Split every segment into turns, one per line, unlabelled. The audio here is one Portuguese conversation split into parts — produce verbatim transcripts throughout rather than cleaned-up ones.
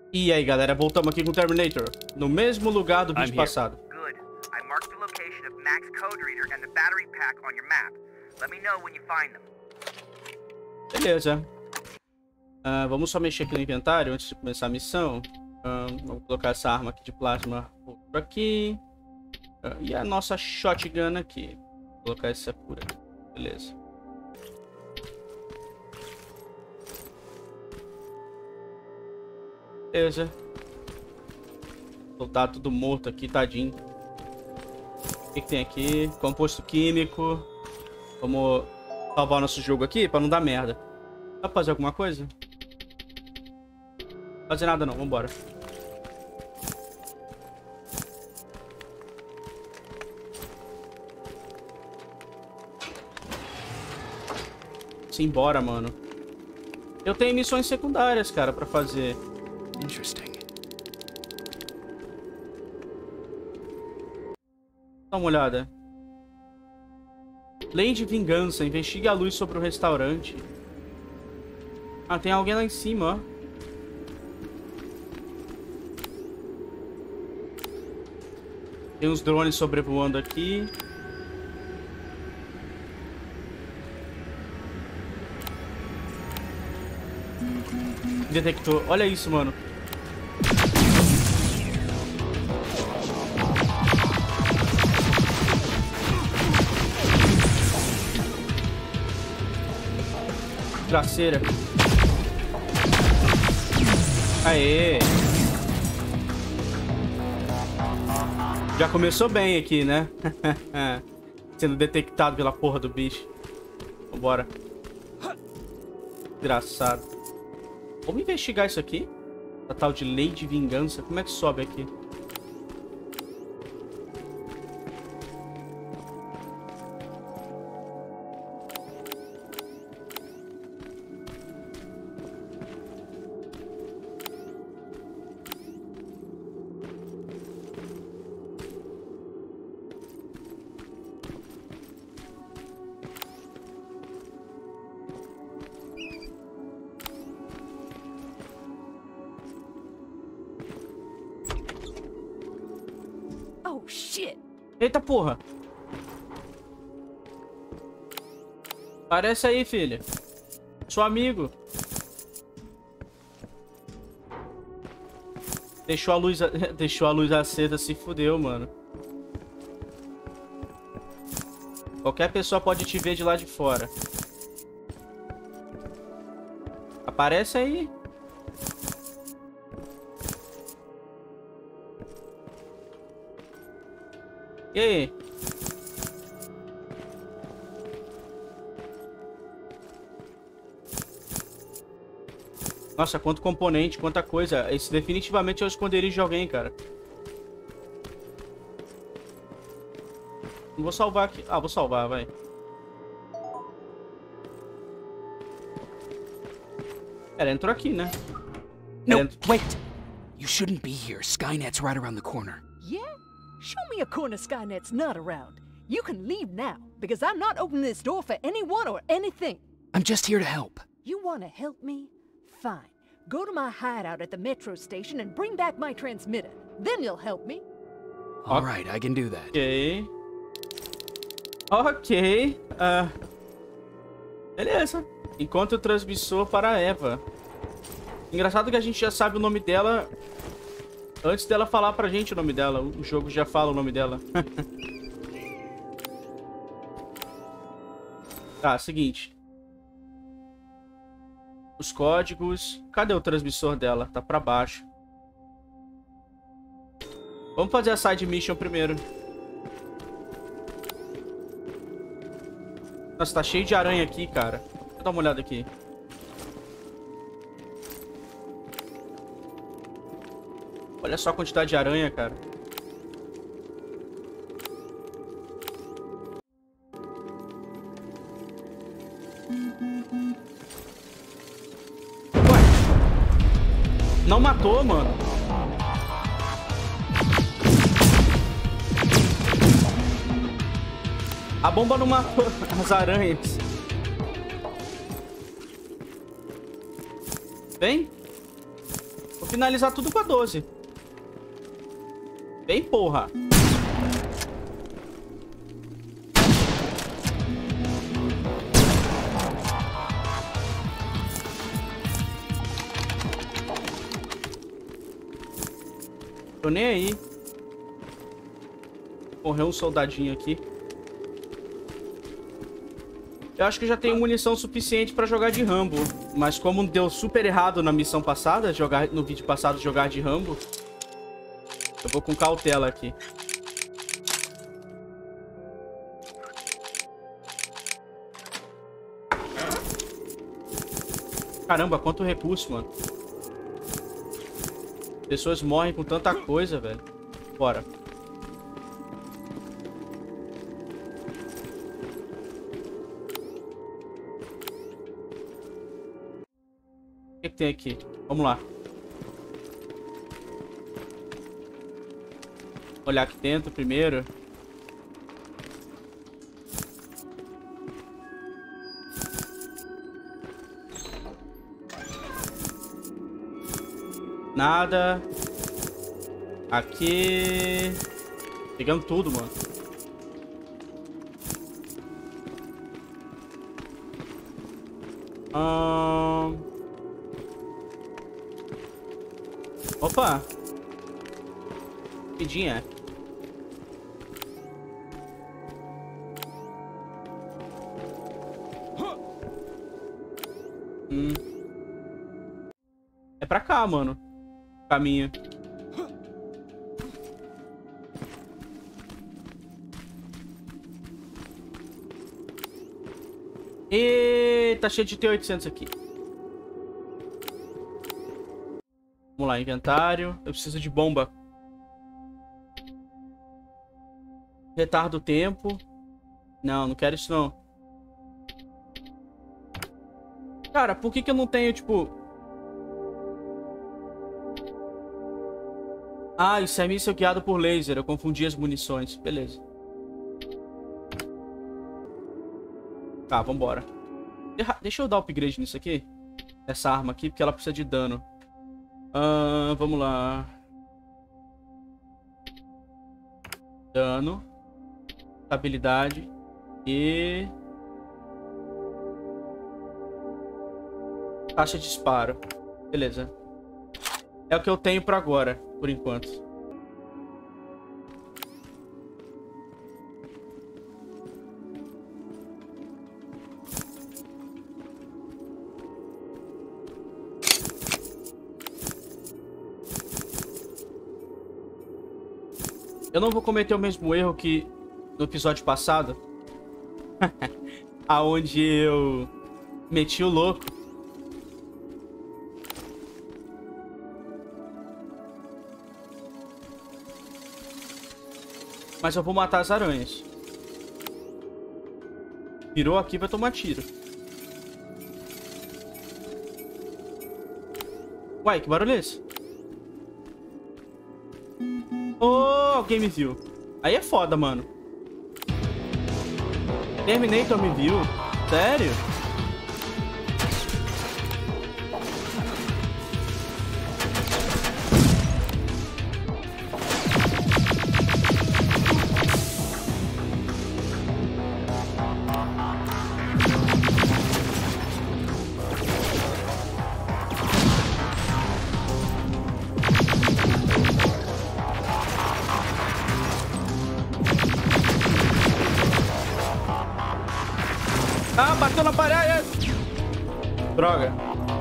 E aí, galera, voltamos aqui com o Terminator, no mesmo lugar do vídeo passado.
Good. I marked the location of Max Code Reader and the battery pack on your map. Let me know when you find them.
Beleza. Uh, vamos só mexer aqui no inventário antes de começar a missão. Uh, vamos colocar essa arma aqui de plasma por aqui. Uh, e a nossa shotgun aqui. Vou colocar essa por aqui. Beleza. Beleza. Tá tudo morto aqui, tadinho. O que, que tem aqui? Composto químico. Vamos salvar o nosso jogo aqui pra não dar merda. Dá pra fazer alguma coisa? Não fazer nada não, vambora. Simbora, mano. Eu tenho missões secundárias, cara, pra fazer.
Interesting.
Dá uma olhada. Lei de vingança. Investigue a luz sobre o restaurante. Ah, tem alguém lá em cima, ó. Tem uns drones sobrevoando aqui. Detector. Olha isso, mano. Traseira. Aê. Já começou bem aqui, né? Sendo detectado pela porra do bicho. Vambora. Engraçado. Vamos investigar isso aqui. A tal de lei de vingança. Como é que sobe aqui?
Oh, shit.
Eita porra. Aparece aí, filha. Sou amigo. Deixou a luz, deixou a luz acesa, se fudeu, mano. Qualquer pessoa pode te ver de lá de fora. Aparece aí. E aí? Nossa, quanto componente, quanta coisa. Esse definitivamente é o esconderijo de alguém, cara. Não vou salvar aqui. Ah, vou salvar, vai. Ela entrou aqui, né?
No,
Ent...
wait. You shouldn't be here. Skynet's right around the corner.
Yeah? Show me a corner Skynet's not around. You can leave now, because I'm not opening this door for anyone or anything.
I'm just here to help.
You want to help me? Fine. Go to my hideout at the metro station and bring back my transmitter. Then you'll help me.
All right, I can do that.
Ok. Ok. Uh, beleza. Encontre o transmissor para a Eva. Engraçado que a gente já sabe o nome dela antes dela falar pra gente o nome dela. O jogo já fala o nome dela. Tá, seguinte. Os códigos. Cadê o transmissor dela? Tá pra baixo. Vamos fazer a side mission primeiro. Nossa, tá cheio de aranha aqui, cara. Deixa eu dar uma olhada aqui. Olha só a quantidade de aranha, cara. Ué. Não matou, mano. A bomba não matou as aranhas. Vem. finalizar tudo com a doze. Bem, porra. Tô nem aí. Morreu um soldadinho aqui. Eu acho que já tenho munição suficiente pra jogar de Rambo. Mas como deu super errado na missão passada, jogar no vídeo passado jogar de Rambo, eu vou com cautela aqui. Caramba, quanto recurso, mano. Pessoas morrem com tanta coisa, velho. Bora. O que, que tem aqui? Vamos lá. Olhar aqui dentro primeiro. Nada. Aqui. Pegando tudo, mano. Hum... Opa. Pedinha. Hum. É pra cá, mano. Caminho. E tá cheio de T oitocentos aqui. Vamos lá, inventário. Eu preciso de bomba. Retardo o tempo. Não, não quero isso não. Cara, por que que eu não tenho, tipo... Ah, isso é míssil guiado por laser. Eu confundi as munições. Beleza. Tá, vambora. Deixa eu dar upgrade nisso aqui. Essa arma aqui, porque ela precisa de dano. Uh, vamos lá. Dano. Estabilidade. E... taxa de disparo. Beleza. É o que eu tenho pra agora, por enquanto. Eu não vou cometer o mesmo erro que no episódio passado. Aonde eu meti o louco. Mas eu vou matar as aranhas. Virou aqui, vai tomar tiro. Uai, que barulho é esse? Oh, alguém me viu. Aí é foda, mano. Terminator me viu? Sério? Ah, bateu na parede! Droga.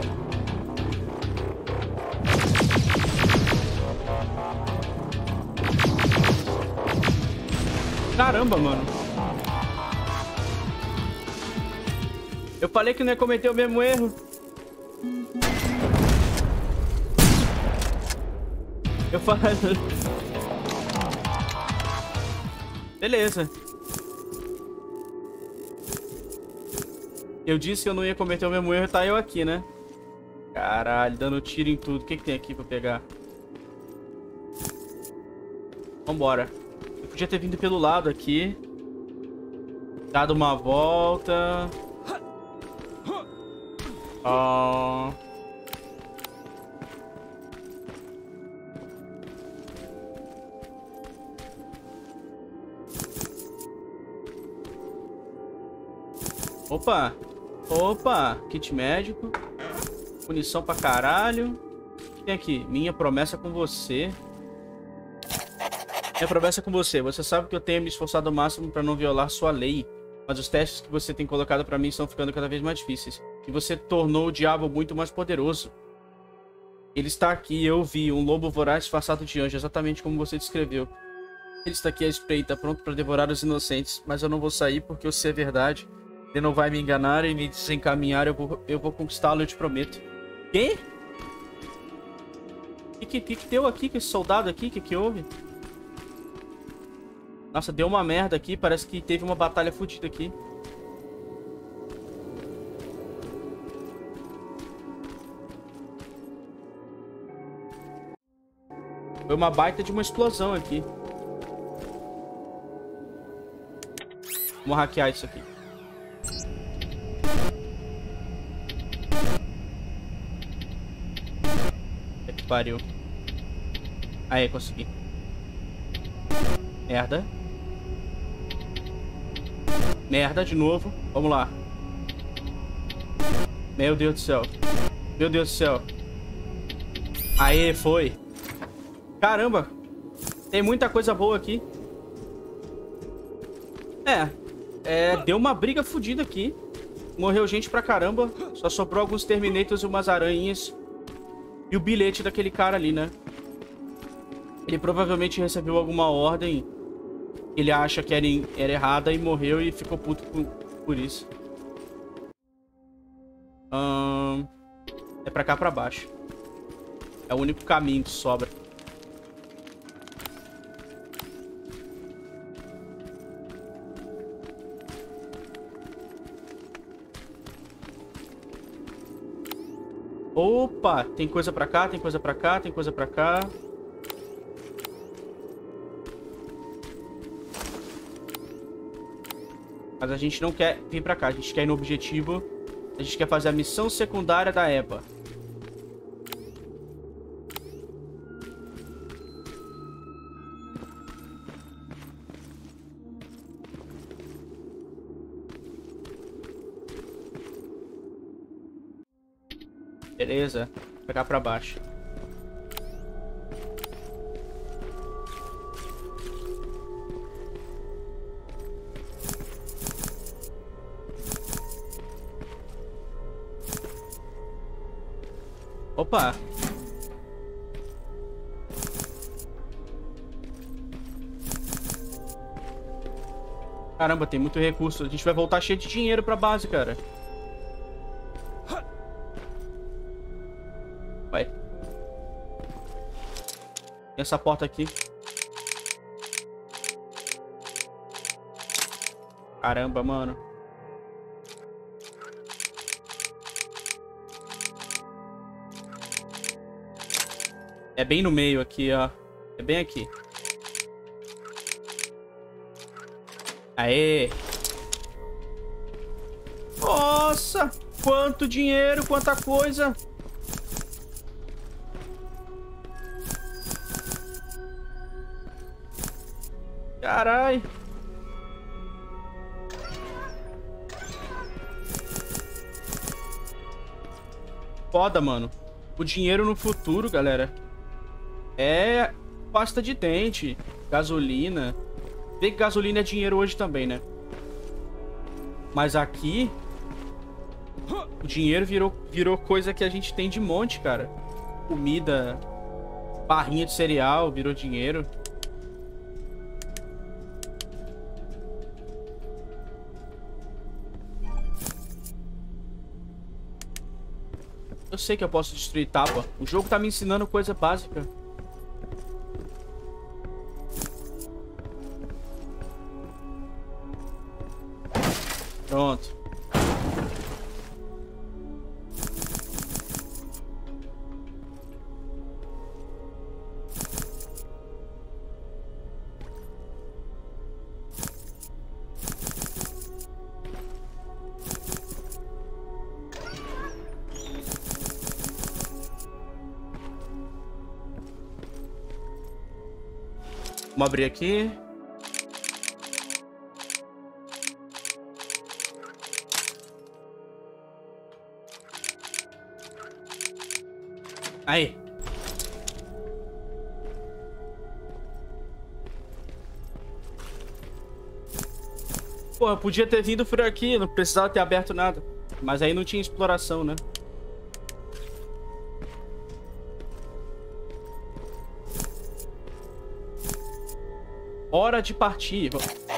Caramba, mano. Eu falei que não ia cometer o mesmo erro. Eu falei... Beleza. Eu disse que eu não ia cometer o mesmo erro, tá eu aqui, né? Caralho, dando tiro em tudo. O que que tem aqui pra pegar? Vambora. Eu podia ter vindo pelo lado aqui. Dado uma volta. Oh. Opa. Opa. Kit médico. Munição pra caralho. O que tem aqui? Minha promessa com você. Minha promessa com você. Você sabe que eu tenho me esforçado ao máximo pra não violar sua lei. Mas os testes que você tem colocado pra mim estão ficando cada vez mais difíceis. E você tornou o diabo muito mais poderoso. Ele está aqui, eu vi. Um lobo voraz disfarçado de anjo, exatamente como você descreveu. Ele está aqui à espreita, pronto para devorar os inocentes. Mas eu não vou sair porque eu sei a verdade. Ele não vai me enganar e me desencaminhar. Eu vou, eu vou conquistá-lo, eu te prometo. Quê? O que, que, que deu aqui com esse soldado aqui? O que, que houve? Nossa, deu uma merda aqui. Parece que teve uma batalha fodida aqui. Foi uma baita de uma explosão aqui. Vamos hackear isso aqui. É que pariu. Aí, consegui. Merda. Merda, de novo. Vamos lá. Meu Deus do céu. Meu Deus do céu. Aê, foi. Caramba. Tem muita coisa boa aqui. É. É, deu uma briga fodida aqui. Morreu gente pra caramba. Só sobrou alguns Terminators e umas aranhas. E o bilhete daquele cara ali, né? Ele provavelmente recebeu alguma ordem. Ele acha que era, era errada e morreu e ficou puto por, por isso. Hum, é pra cá, pra baixo. É o único caminho que sobra. Opa, tem coisa pra cá, tem coisa pra cá, tem coisa pra cá. Mas a gente não quer vir pra cá, a gente quer ir no objetivo. A gente quer fazer a missão secundária da E B A. Beleza, vou pegar pra baixo. Opa! Caramba, tem muito recurso. A gente vai voltar cheio de dinheiro pra base, cara. Vai. Tem essa porta aqui. Caramba, mano. É bem no meio aqui, ó. É bem aqui. Aê! Nossa! Quanto dinheiro, quanta coisa! Carai! Foda, mano. O dinheiro no futuro, galera, é pasta de dente, gasolina. Vê que gasolina é dinheiro hoje também, né? Mas aqui o dinheiro virou, virou coisa que a gente tem de monte, cara. Comida, barrinha de cereal virou dinheiro. Eu sei que eu posso destruir tábua. O jogo tá me ensinando coisa básica. Pronto. Vamos abrir aqui. Aí. Pô, eu podia ter vindo por aqui, não precisava ter aberto nada. Mas aí não tinha exploração, né? Hora de partir.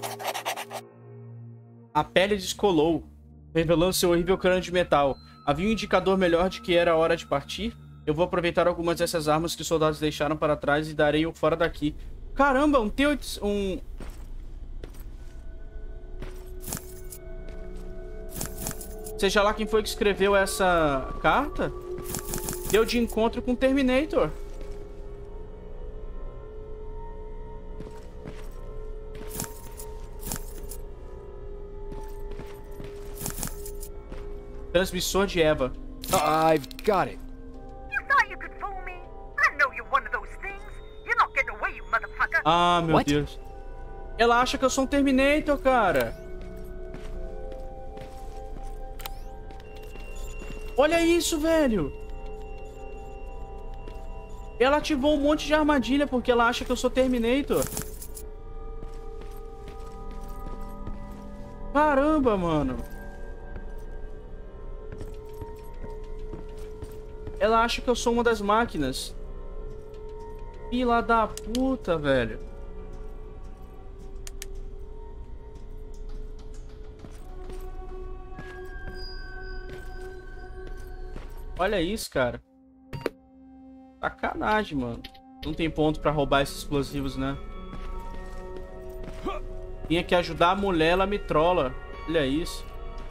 A pele descolou, revelando seu horrível crânio de metal. Havia um indicador melhor de que era hora de partir? Eu vou aproveitar algumas dessas armas que os soldados deixaram para trás e darei-o fora daqui. Caramba, um T oito... Um... Seja lá quem foi que escreveu essa carta, deu de encontro com o Terminator. Transmissor de Eva.
I've got it.
You thought you could fool me? I know you're one of those things. You're not getting away, you motherfucker.
Ah, meu
What?
Deus. Ela acha que eu sou um Terminator, cara. Olha isso, velho. Ela ativou um monte de armadilha porque ela acha que eu sou Terminator. Caramba, mano. Ela acha que eu sou uma das máquinas. Filha da puta, velho. Olha isso, cara. Sacanagem, mano. Não tem ponto pra roubar esses explosivos, né? Tinha que ajudar a mulher, ela me trola. Olha isso.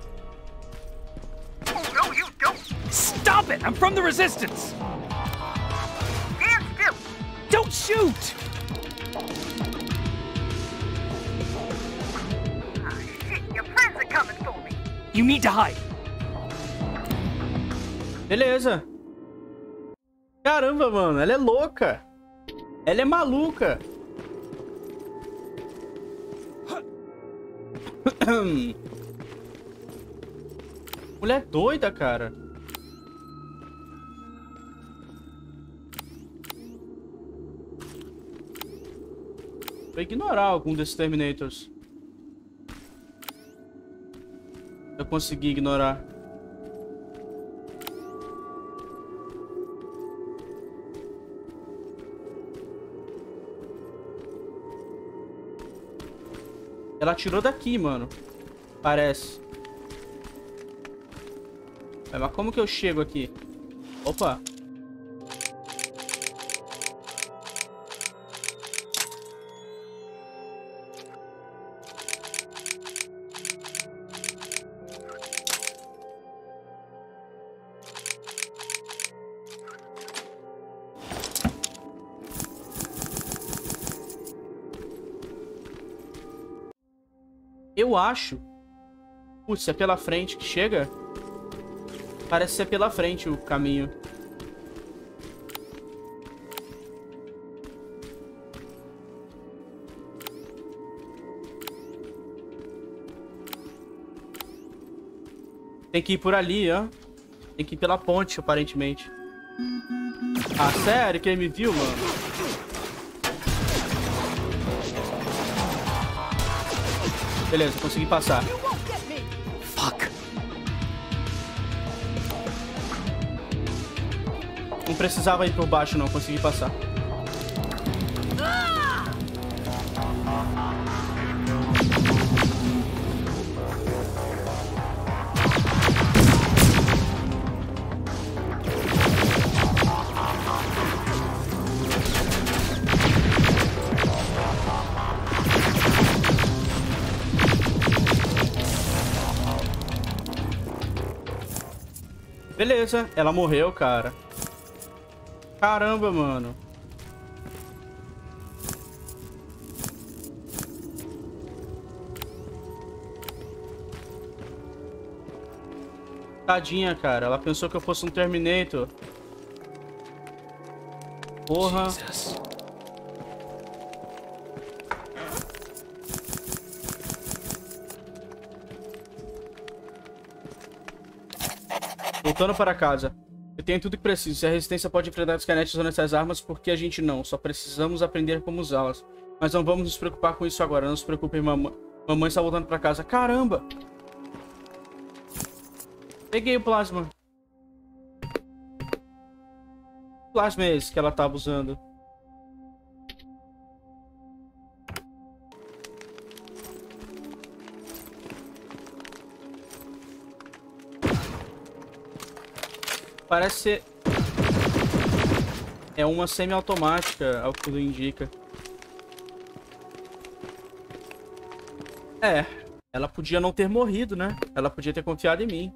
Oh, no, you don't.
Stop it! I'm from the Resistance!
Stand still.
Don't shoot!
Ah, shit, your friends are coming for me.
You need to hide.
Beleza. Caramba, mano. Ela é louca. Ela é maluca. Mulher doida, cara. Vou ignorar algum desses Terminators. Eu consegui ignorar. Ela atirou daqui, mano. Parece. Mas como que eu chego aqui? Opa. Eu acho. Putz, é pela frente que chega? Parece ser pela frente o caminho. Tem que ir por ali, ó. Tem que ir pela ponte, aparentemente. Ah, sério que ele me viu, mano? Beleza, consegui passar.
Fuck.
Não precisava ir por baixo, não. Consegui passar. Beleza, ela morreu, cara. Caramba, mano. Tadinha, cara. Ela pensou que eu fosse um Terminator. Porra.
Jesus.
Voltando para casa. Eu tenho tudo que preciso. Se a resistência pode enfrentar os Skynet usando essas armas, por que a gente não? Só precisamos aprender como usá-las. Mas não vamos nos preocupar com isso agora. Não se preocupem, mamãe. Mamãe está voltando pra casa. Caramba! Peguei o plasma. Que plasma é esse que ela tava usando? Parece ser... É uma semi-automática, ao que tudo indica. É, ela podia não ter morrido, né? Ela podia ter confiado em mim.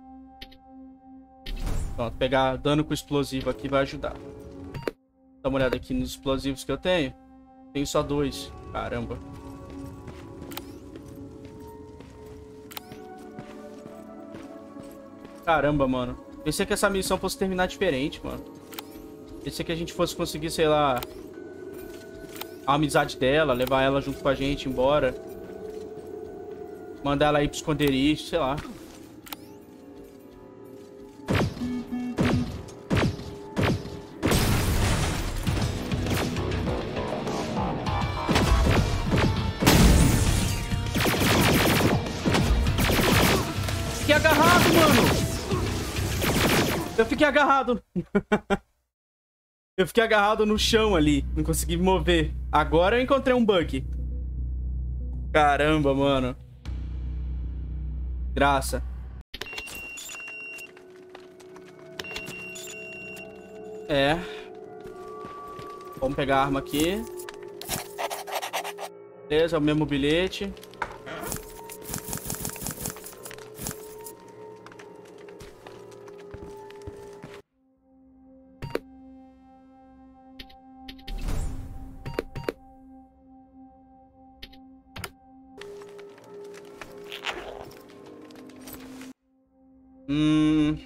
Pronto, pegar dano com explosivo aqui vai ajudar. Dá uma olhada aqui nos explosivos que eu tenho. Tenho só dois. Caramba. Caramba, mano. Pensei que essa missão fosse terminar diferente, mano. Pensei que a gente fosse conseguir, sei lá... A amizade dela, levar ela junto com a gente embora. Mandar ela ir pro esconderijo, sei lá. Fiquei agarrado, mano! Eu fiquei agarrado. Eu fiquei agarrado no chão ali. Não consegui me mover. Agora eu encontrei um bug. Caramba, mano. Graça. É. Vamos pegar a arma aqui. Beleza, é o mesmo bilhete. Hum...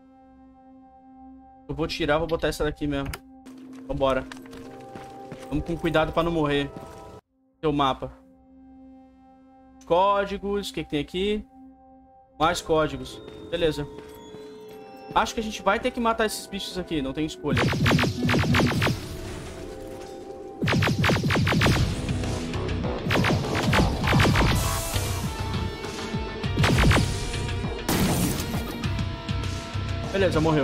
Eu vou tirar, vou botar essa daqui mesmo. Vambora. Vamos com cuidado pra não morrer. Seu mapa. Códigos. O que, que tem aqui? Mais códigos. Beleza. Acho que a gente vai ter que matar esses bichos aqui. Não tem escolha. Beleza, morreu.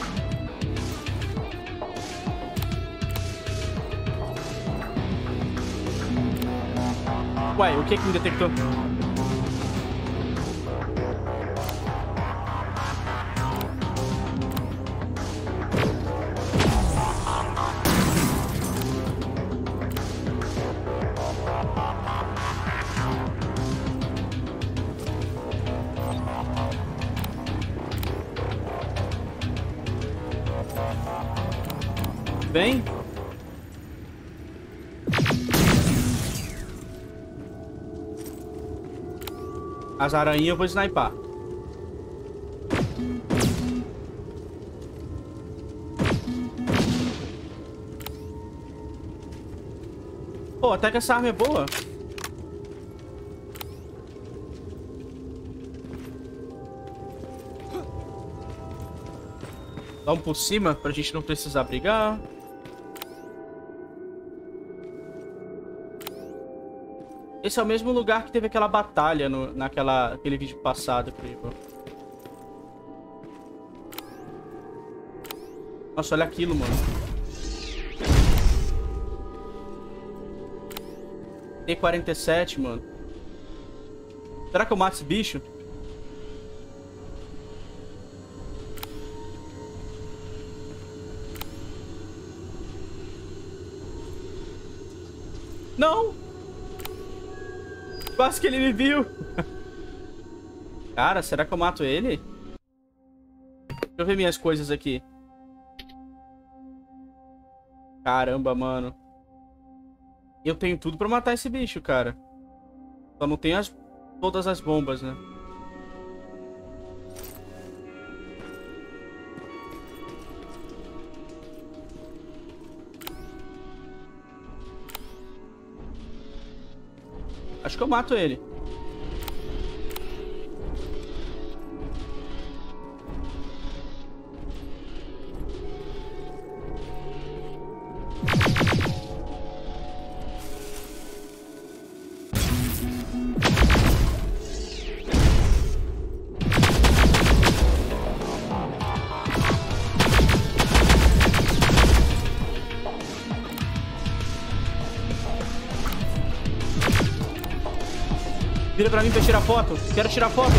Ué, o que que me detectou? Vem. As aranhas eu vou sniper. Pô, até que essa arma é boa. Vamos por cima pra gente não precisar brigar. Esse é o mesmo lugar que teve aquela batalha no, naquela, aquele vídeo passado, creio. Nossa, olha aquilo, mano. T quarenta e sete, mano. Será que eu mato esse bicho? Não! Quase que ele me viu. Cara, será que eu mato ele? Deixa eu ver minhas coisas aqui. Caramba, mano. Eu tenho tudo pra matar esse bicho, cara. Só não tenho as, todas as bombas, né? Acho que eu mato ele. Vira pra mim pra tirar foto. Quero tirar foto.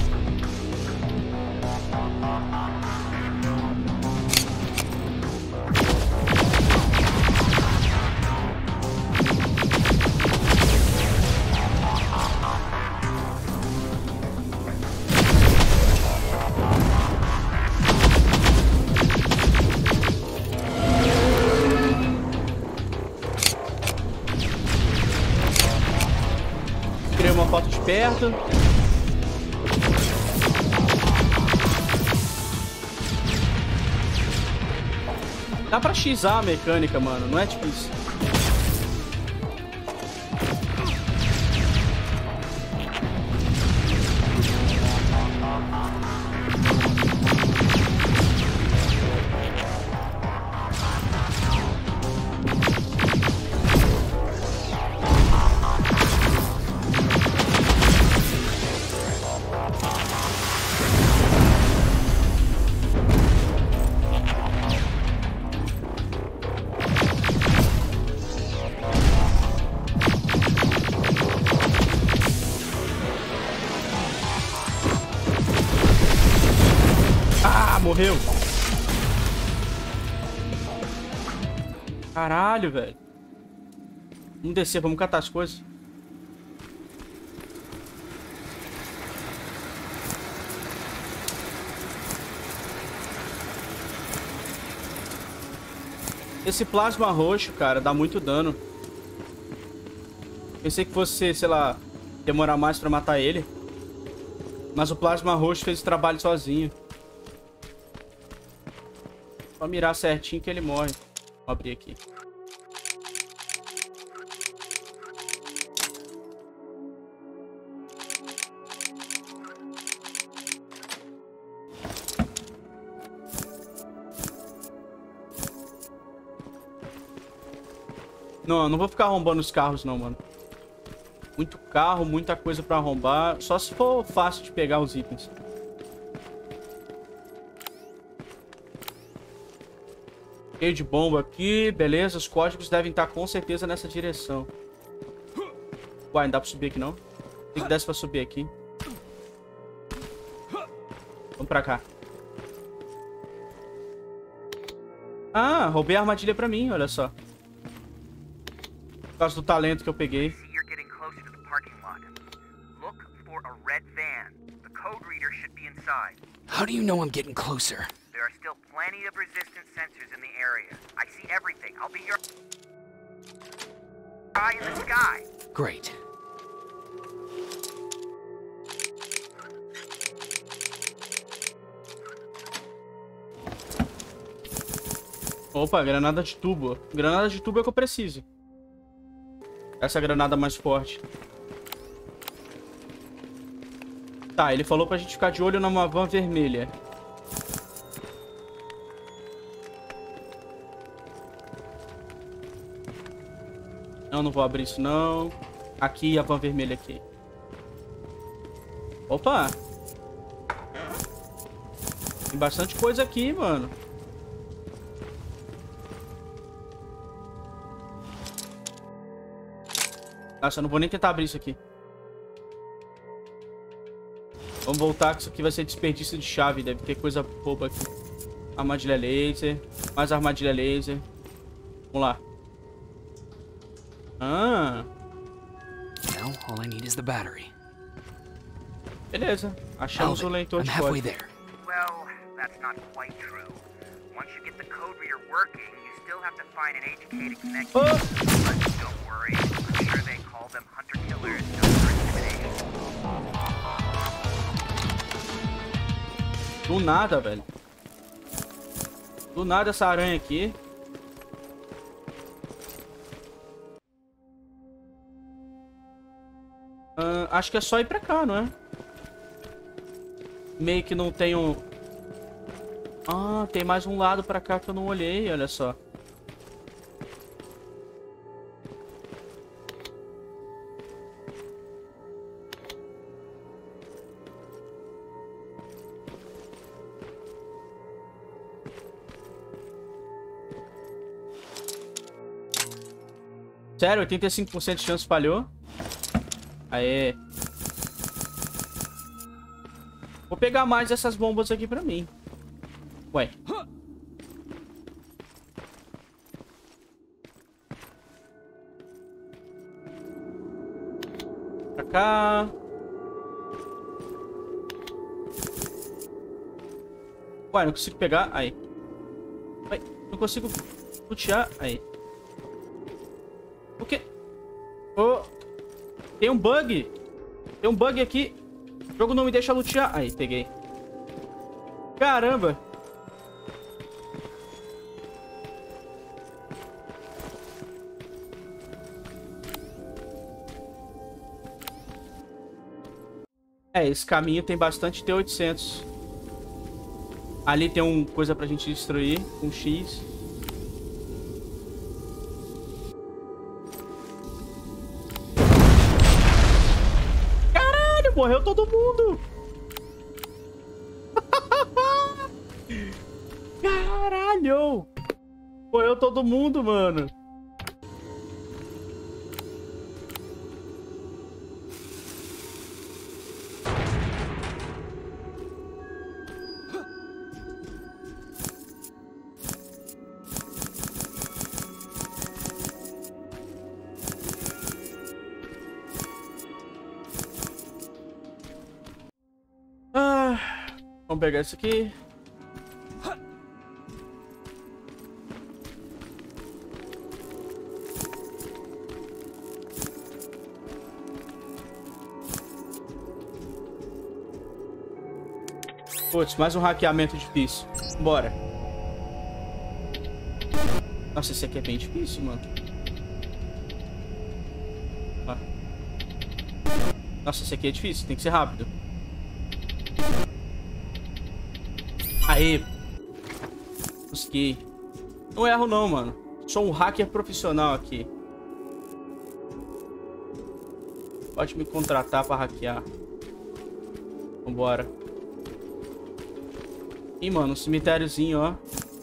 Tirei uma foto de perto. Dá pra xizar a mecânica, mano. Não é difícil. Morreu. Caralho, velho. Vamos descer, vamos catar as coisas. Esse plasma roxo, cara, dá muito dano. Pensei que fosse, sei lá, demorar mais pra matar ele. Mas o plasma roxo fez o trabalho sozinho. Só mirar certinho que ele morre. Vou abrir aqui. Não, não vou ficar arrombando os carros não, mano. Muito carro, muita coisa pra arrombar. Só se for fácil de pegar os itens. Cheio de bomba aqui, beleza. Os códigos devem estar com certeza nessa direção. Uai, não dá pra subir aqui não? Tem que descer pra subir aqui. Vamos pra cá. Ah, roubei a armadilha pra mim, olha só. Por causa do talento que eu peguei.
How do you know I'm getting closer?
There are still plenty of resistance sensors in the area. I see everything. I'll be your eye in the sky.
Great.
Opa, granada de tubo. Granada de tubo é o que eu preciso. Essa granada mais forte. Tá, ele falou pra gente ficar de olho numa van vermelha. Não, não vou abrir isso não. Aqui, a van vermelha aqui. Opa! Tem bastante coisa aqui, mano. Nossa, eu não vou nem tentar abrir isso aqui. Vamos voltar, que isso aqui vai ser desperdício de chave. Deve ter coisa boba aqui. Armadilha laser. Mais armadilha laser. Vamos lá. Ah.
Now all I need is the battery.
Beleza. Achamos o leitor
I'm
de
halfway
código.
there.
Well, that's not quite true. Once you get the code reader working, you still have to find an educated connection.
Oh.
But don't worry. I'm sure they call them hunter-killers. No for intimidation.
Do nada, velho. Do nada essa aranha aqui. Uh, acho que é só ir pra cá, não é? Meio que não tem um... Ah, tem mais um lado pra cá que eu não olhei, olha só. Sério, oitenta e cinco por cento de chance falhou. Aê. pegar mais dessas bombas aqui pra mim. Ué. Pra cá. Ué, não consigo pegar. Aí. Ué, não consigo lutear. Aí. O quê? Oh. Tem um bug. Tem um bug aqui. O jogo não me deixa lutear. Aí, peguei. Caramba. É, esse caminho tem bastante T oitocentos. Ali tem uma coisa pra gente destruir. Um X. Caralho, morreu todo mundo. Caralho. Morreu todo mundo, mano. Vamos pegar isso aqui. Putz, mais um hackeamento difícil. Bora. Nossa, esse aqui é bem difícil, mano. Ó. Nossa, esse aqui é difícil. Tem que ser rápido. Aê. Consegui. Não erro não, mano. Sou um hacker profissional aqui. Pode me contratar pra hackear. Vambora. Ih, mano, um cemitériozinho, ó.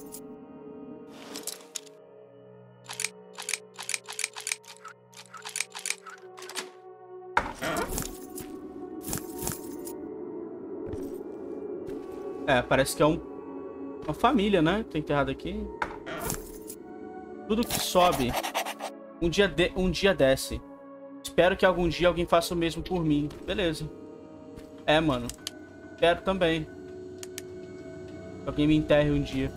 É, parece que é um, uma família, né? Tô enterrado aqui. Tudo que sobe, um dia, de, um dia desce. Espero que algum dia alguém faça o mesmo por mim. Beleza. É, mano. Espero também. Que alguém me enterre um dia.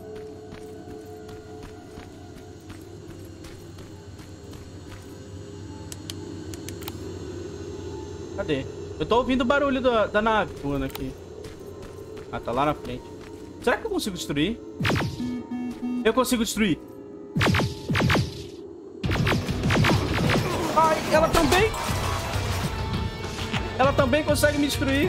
Cadê? Eu tô ouvindo o barulho da, da nave voando aqui. Ah, tá lá na frente. Será que eu consigo destruir? Eu consigo destruir. Ai, ela também. Ela também consegue me destruir.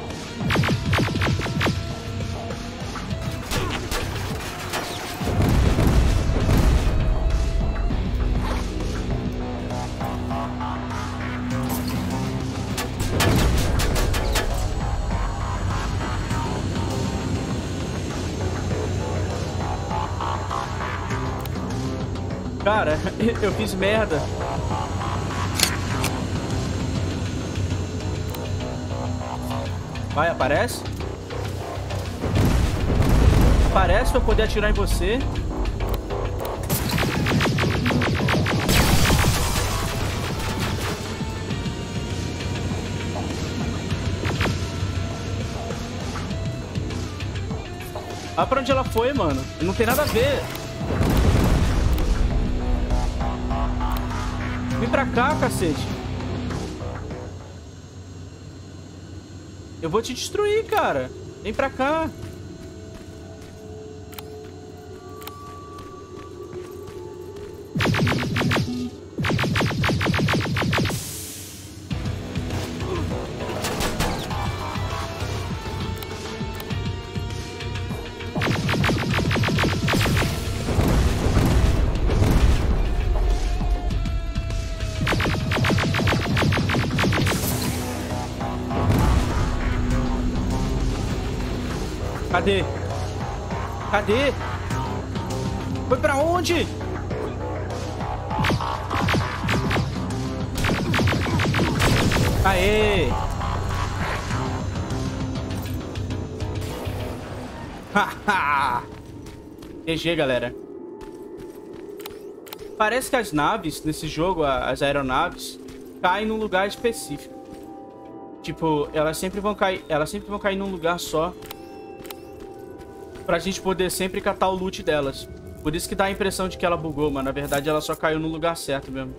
Cara, eu fiz merda. Vai, aparece. Aparece pra eu poder atirar em você. Olha pra onde ela foi, mano. Não tem nada a ver. Vem pra cá, cacete. Eu vou te destruir, cara. Vem pra cá. Cadê? Cadê? Foi pra onde? Aê! G G, galera. Parece que as naves nesse jogo, as aeronaves, caem num lugar específico. Tipo, elas sempre vão cair, elas sempre vão cair num lugar só. Pra gente poder sempre catar o loot delas. Por isso que dá a impressão de que ela bugou, mas na verdade ela só caiu no lugar certo mesmo.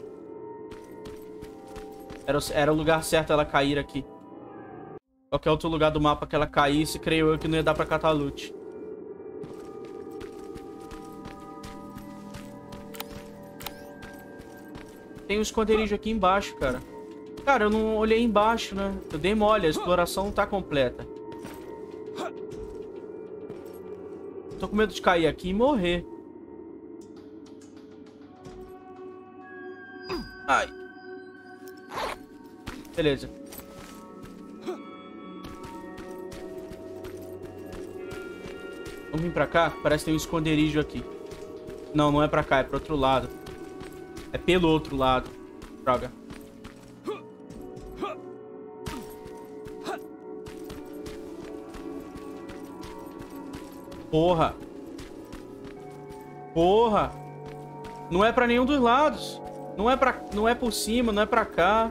Era, era o lugar certo ela cair aqui. Qualquer outro lugar do mapa que ela caísse, creio eu que não ia dar pra catar loot. Tem um esconderijo aqui embaixo, cara. Cara, eu não olhei embaixo, né? Eu dei mole, a exploração não tá completa. Tô com medo de cair aqui e morrer. Ai. Beleza. Vamos vir pra cá? Parece que tem um esconderijo aqui. Não, não é pra cá, é pro outro lado. É pelo outro lado. Droga. Porra. Porra. Não é pra nenhum dos lados. Não é pra... não é por cima, não é pra cá.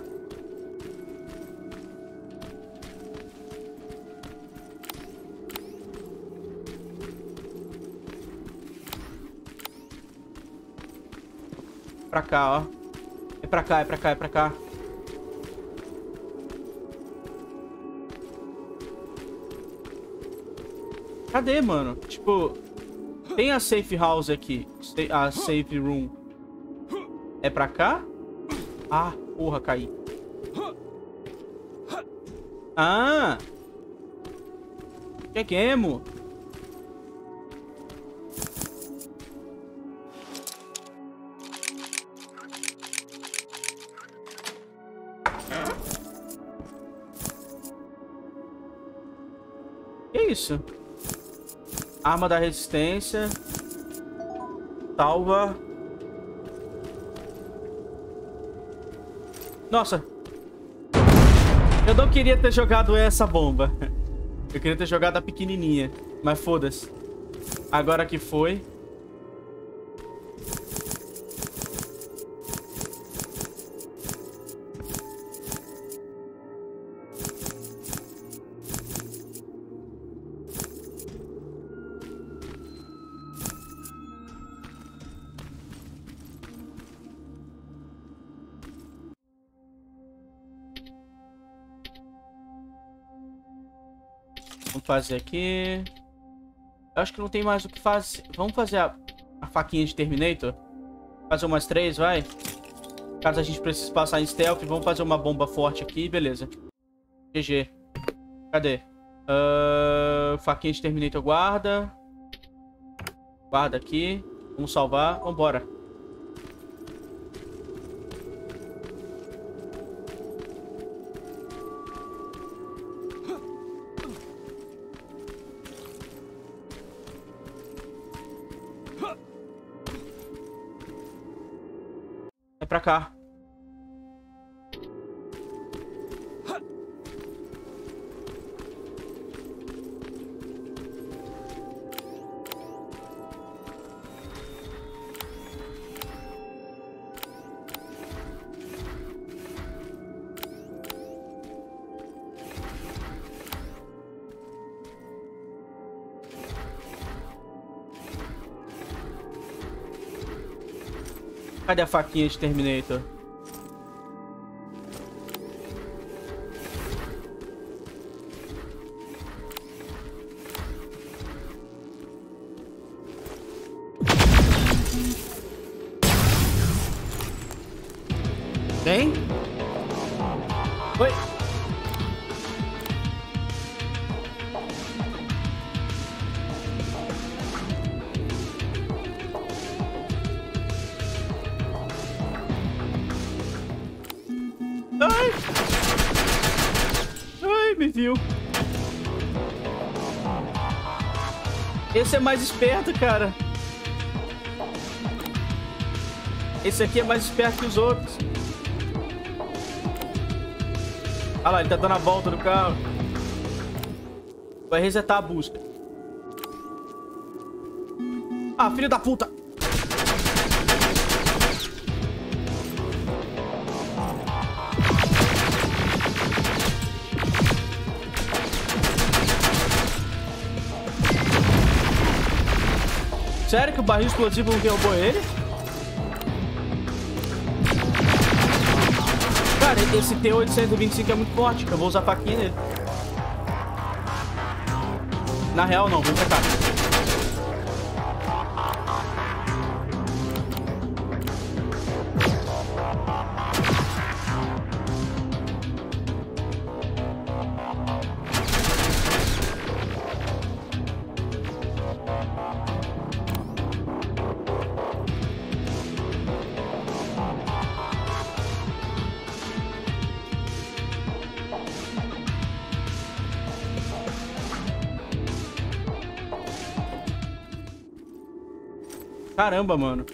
Pra cá, ó. É pra cá, é pra cá, é pra cá. Cadê, mano? Tipo, tem a safe house aqui. A safe room. É pra cá? Ah, porra, caí. Ah! Cheguemos. Que isso? Arma da resistência. Salva. Nossa. Eu não queria ter jogado essa bomba. Eu queria ter jogado a pequenininha. Mas foda-se. Agora que foi. Vamos fazer aqui. Eu acho que não tem mais o que fazer. Vamos fazer a, a faquinha de Terminator. Fazer umas três, vai. Caso a gente precise passar em stealth, vamos fazer uma bomba forte aqui, beleza. G G. Cadê? Uh, faquinha de Terminator, guarda. Guarda aqui. Vamos salvar. Vambora. É pra cá. Cadê a faquinha de Terminator? Vem? Oi? Ai! Ai, me viu. Esse é mais esperto, cara. Esse aqui é mais esperto que os outros. Olha lá, ele tá dando a volta no carro. Vai resetar a busca. Ah, filho da puta! Sério que o barril explosivo não derrubou ele? Cara, esse T oitocentos e vinte e cinco é muito forte. Eu vou usar a faquinha nele. Na real, não. Vem pra cá. Caramba, mano.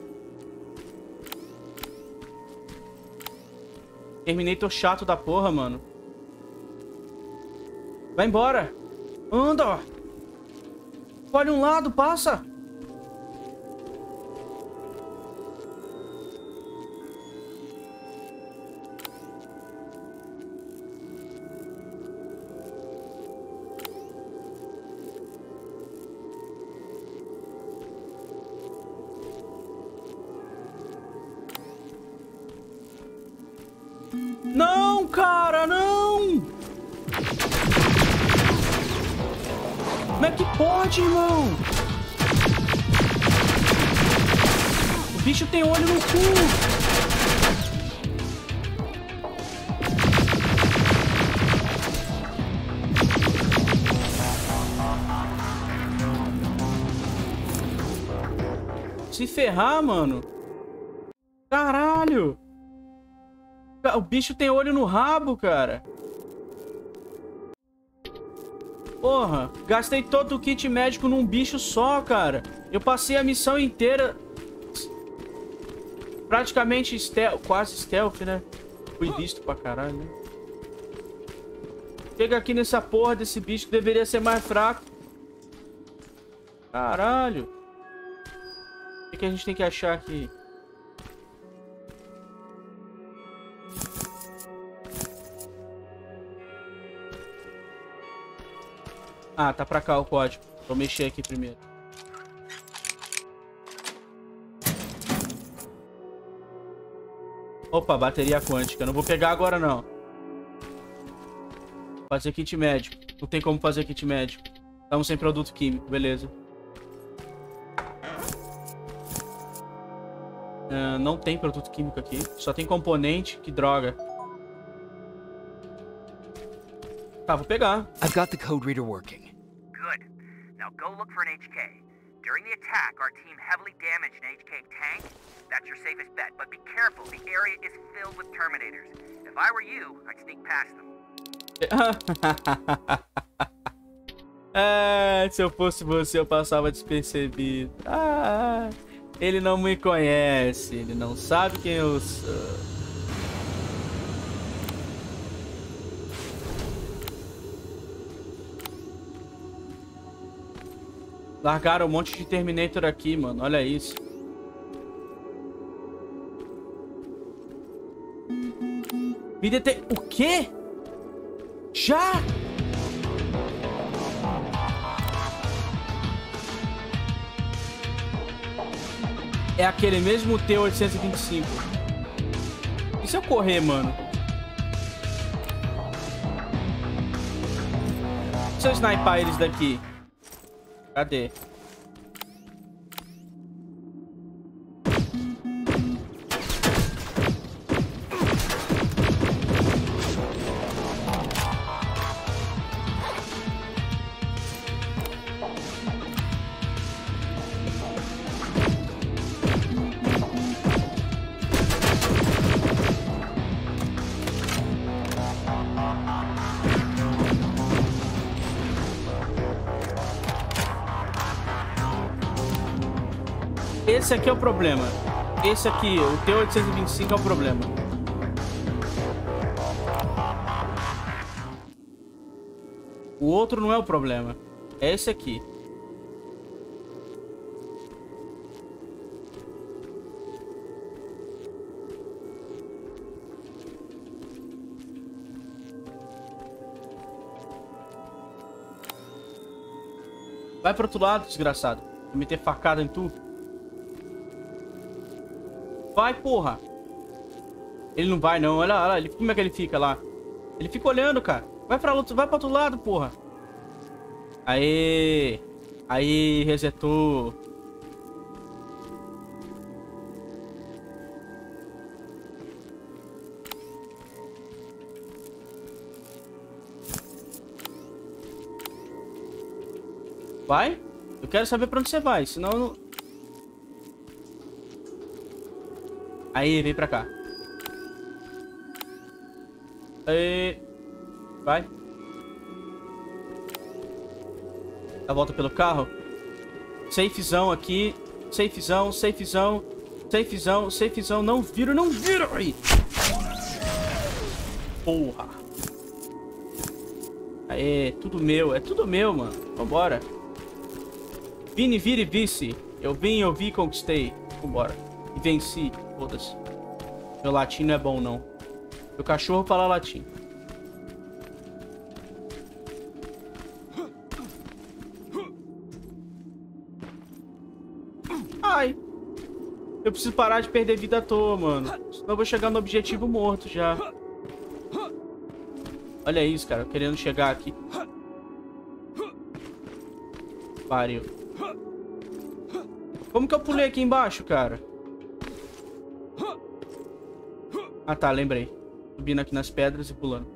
Terminator chato da porra, mano. Vai embora. Anda. Olha um lado, passa. Não, cara, não! Como é que pode, irmão? O bicho tem olho no cu! Se ferrar, mano! Caralho! O bicho tem olho no rabo, cara. Porra, gastei todo o kit médico num bicho só, cara. Eu passei a missão inteira praticamente stealth, quase stealth, né? Fui visto pra caralho, né? Chega aqui nessa porra desse bicho que deveria ser mais fraco. Caralho. O que, que a gente tem que achar aqui? Ah, tá pra cá o código. Vou mexer aqui primeiro. Opa, bateria quântica. Não vou pegar agora, não. Fazer kit médico. Não tem como fazer kit médico. Estamos sem produto químico. Beleza. Uh, não tem produto químico aqui. Só tem componente. Que droga. Tá, vou pegar.
I've got the code reader working.
Good. Now go look for an H K. During the attack, our team heavily damaged an H K tank. That's your safest bet, but be careful. The area is filled with Terminators. If I were you, I'd sneak past them.
Ah, se eu fosse você, eu passava despercebido. Ah, ele não me conhece. Ele não sabe quem eu sou. Largaram um monte de Terminator aqui, mano. Olha isso. Me dete... O quê? Já? É aquele mesmo T oitocentos e vinte e cinco. E se eu correr, mano? Se eu snipar eles daqui? Cadê? Esse aqui é o problema. Esse aqui, o T oitocentos e vinte e cinco é o problema. O outro não é o problema. É esse aqui. Vai pro outro lado, desgraçado. Vou meter facada em tu. Vai, porra. Ele não vai, não. Olha lá, olha, ele, como é que ele fica lá? Ele fica olhando, cara. Vai pra, outro, vai pra outro lado, porra. Aê. Aí, resetou. Vai? Eu quero saber pra onde você vai, senão eu não... Aí, vem pra cá. Aí. Vai. Dá a volta pelo carro. Safezão aqui. Safezão, safezão. Safezão, safezão. Não viro, não viro. Aí. Porra. Aê, tudo meu. É tudo meu, mano. Vambora. Vini, vire, vice. Eu vim, eu vi, conquistei. Vambora. E venci. Foda-se. Meu latim não é bom, não. Meu cachorro fala latim. Ai. Eu preciso parar de perder vida à toa, mano. Senão eu vou chegar no objetivo morto já. Olha isso, cara. Querendo chegar aqui. Pariu. Como que eu pulei aqui embaixo, cara? Ah, tá. Lembrei. Subindo aqui nas pedras e pulando.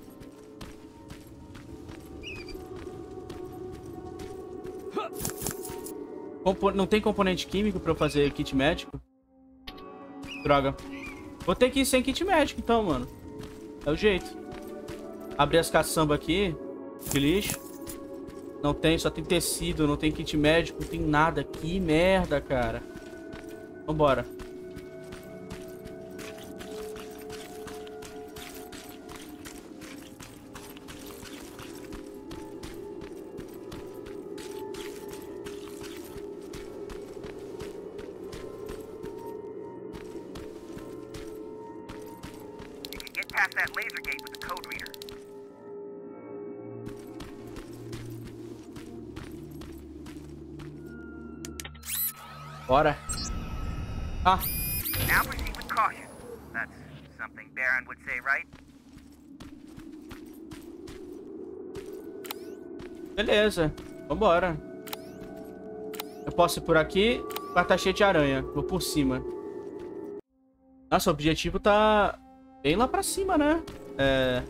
Compo... Não tem componente químico pra eu fazer kit médico? Droga. Vou ter que ir sem kit médico, então, mano. É o jeito. Abrir as caçambas aqui. Que lixo. Não tem, só tem tecido. Não tem kit médico, não tem nada. Que merda, cara. Vambora.
Past that laser gate with the code reader.
Bora. Ah.
Now proceed with caution. That's something Baron would say, right?
Beleza. Vambora. Eu posso ir por aqui. Mas tá cheio de aranha. Vou por cima. Nossa, o objetivo tá... bem lá pra cima, né? É...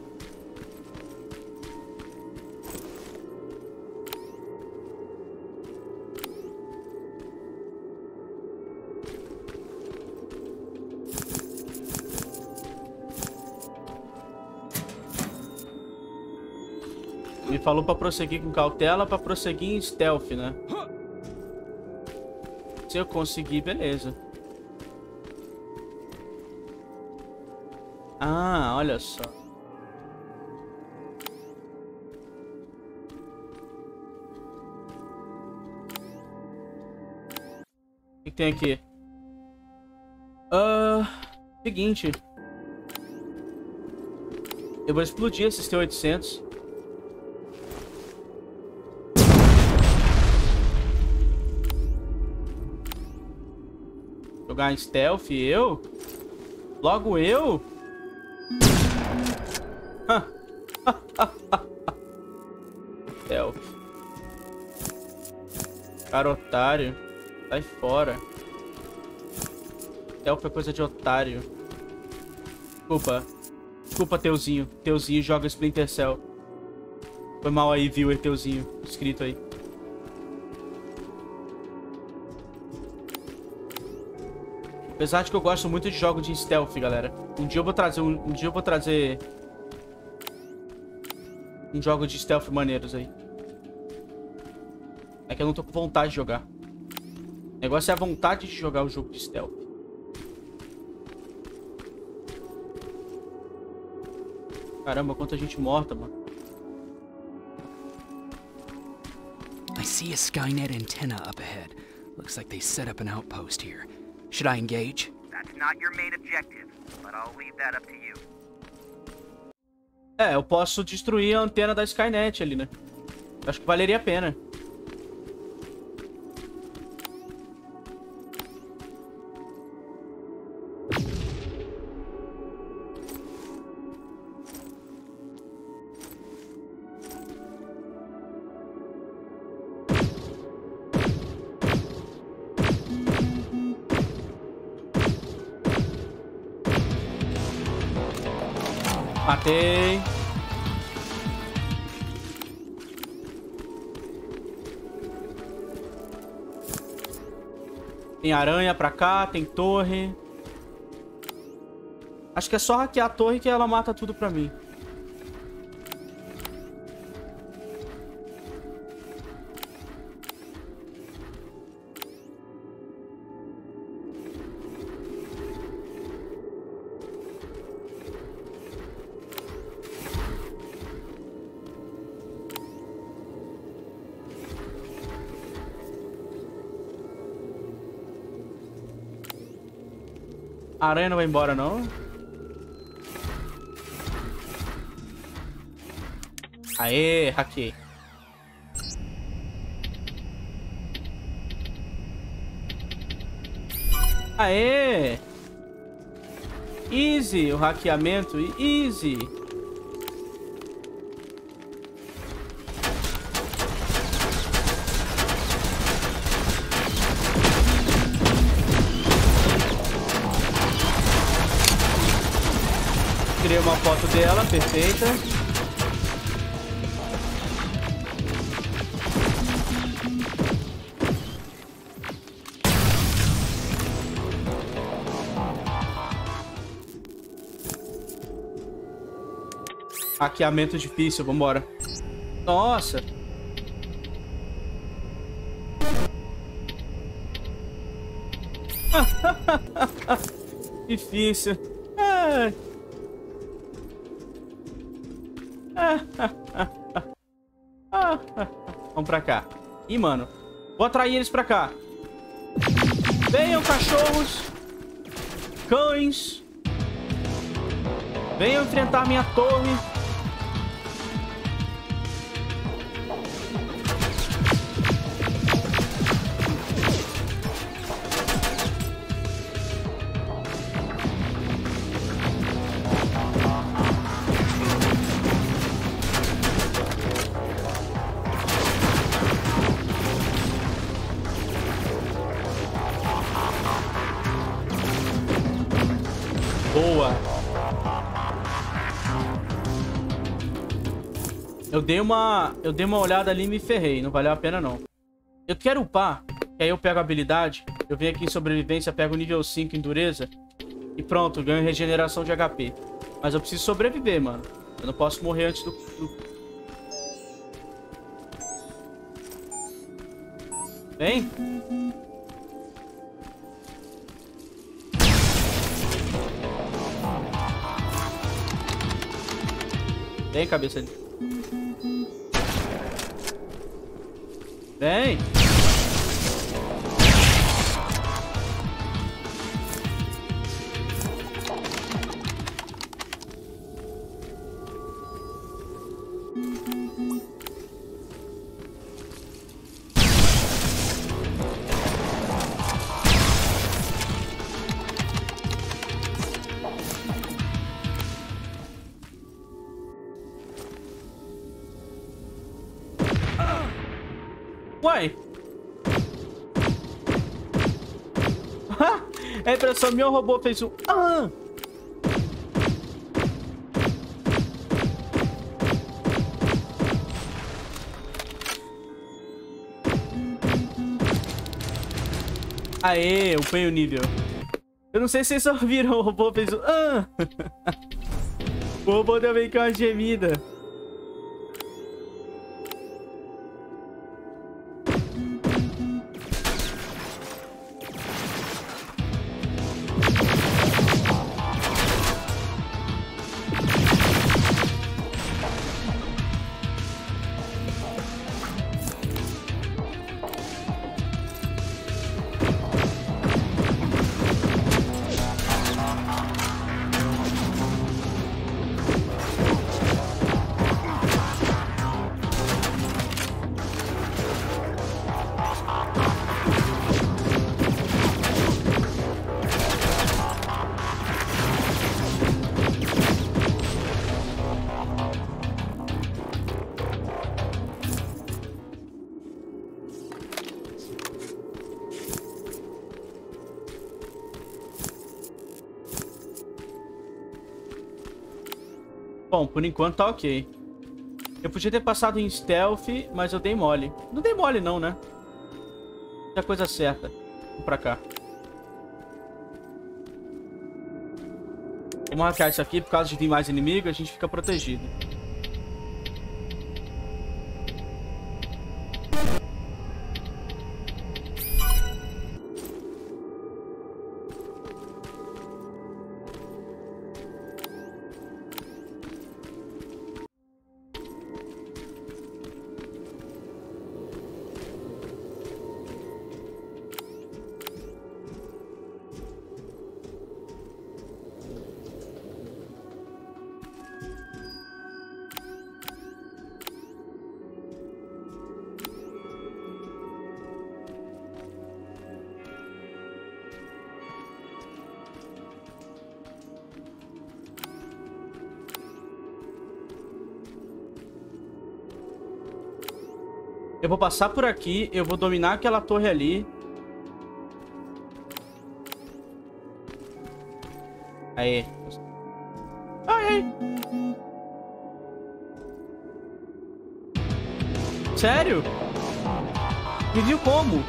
Me falou pra prosseguir com cautela, pra prosseguir em stealth, né? Se eu conseguir, beleza. Ah, olha só. O que, que tem aqui? Ah, seguinte. Eu vou explodir esses T oitocentos. Jogar em stealth, eu? Logo eu? Stealth. Cara, otário. Sai fora. Stealth é coisa de otário. Desculpa. Desculpa, Teuzinho. Teuzinho joga Splinter Cell. Foi mal aí, viewer, Teuzinho. Escrito aí. Apesar de que eu gosto muito de jogos de stealth, galera. Um dia eu vou trazer um, um dia eu vou trazer um jogo de stealth maneiros aí. É que eu não tô com vontade de jogar. O negócio é a vontade de jogar o jogo de stealth. Caramba, quanta gente morta, mano.
I see a Skynet antenna up ahead. Looks like they set up an outpost here. Should I engage?
That's not your main objective, but I'll leave that up to you.
É, eu posso destruir a antena da Skynet ali, né? Acho que valeria a pena. Matei. Tem aranha pra cá, tem torre. Acho que é só hackear a torre que ela mata tudo pra mim. A aranha não vai embora, não. Aê, hackei. Aê! Easy, o hackeamento. Easy. Tirei uma foto dela, perfeita. Hackeamento difícil, vambora. Nossa. Difícil. Ah. Vamos pra cá. Ih, mano. Vou atrair eles pra cá. Venham, cachorros. Cães. Venham enfrentar minha torre. Boa. Eu dei uma... Eu dei uma olhada ali e me ferrei. Não valeu a pena, não. Eu quero upar. Que aí eu pego a habilidade. Eu venho aqui em sobrevivência, pego o nível cinco em dureza. E pronto, ganho regeneração de H P. Mas eu preciso sobreviver, mano. Eu não posso morrer antes do... do... Vem. Vem, cabeça. Vem. Uai! É impressão minha, o robô fez um... Ah! Aê, upei o nível. Eu não sei se vocês só viram, o robô fez um... Ah! O robô deu meio que uma gemida. Bom, por enquanto tá ok. Eu podia ter passado em stealth, mas eu dei mole. Não dei mole não, né? É a coisa certa. Vamos pra cá. Vamos hackear isso aqui. Por causa de vir mais inimigo, a gente fica protegido. Eu vou passar por aqui, eu vou dominar aquela torre ali. Aí. Ai, ai. Sério? Me viu como?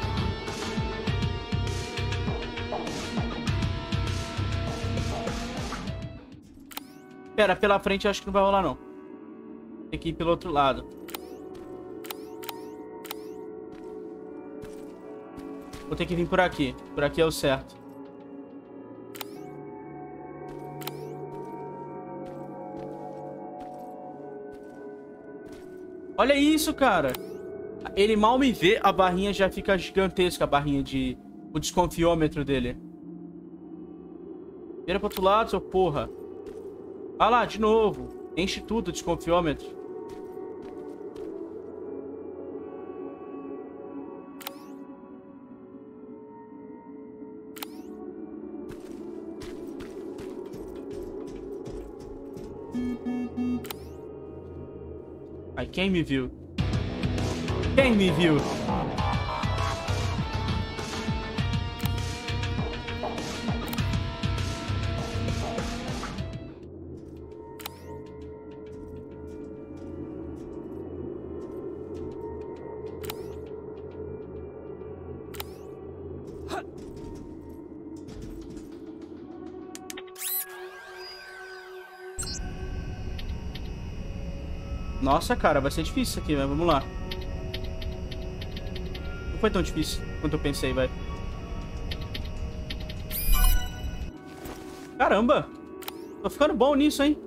Pera, pela frente eu acho que não vai rolar, não. Tem que ir pelo outro lado. Vou ter que vir por aqui. Por aqui é o certo. Olha isso, cara. Ele mal me vê, a barrinha já fica gigantesca. A barrinha de... O desconfiômetro dele. Vira pro outro lado, seu porra. Ah lá, de novo. Enche tudo o desconfiômetro. Ai, quem me viu? Quem me viu? Nossa, cara, vai ser difícil isso aqui, mas vamos lá. Não foi tão difícil quanto eu pensei, vai. Caramba! Tô ficando bom nisso, hein?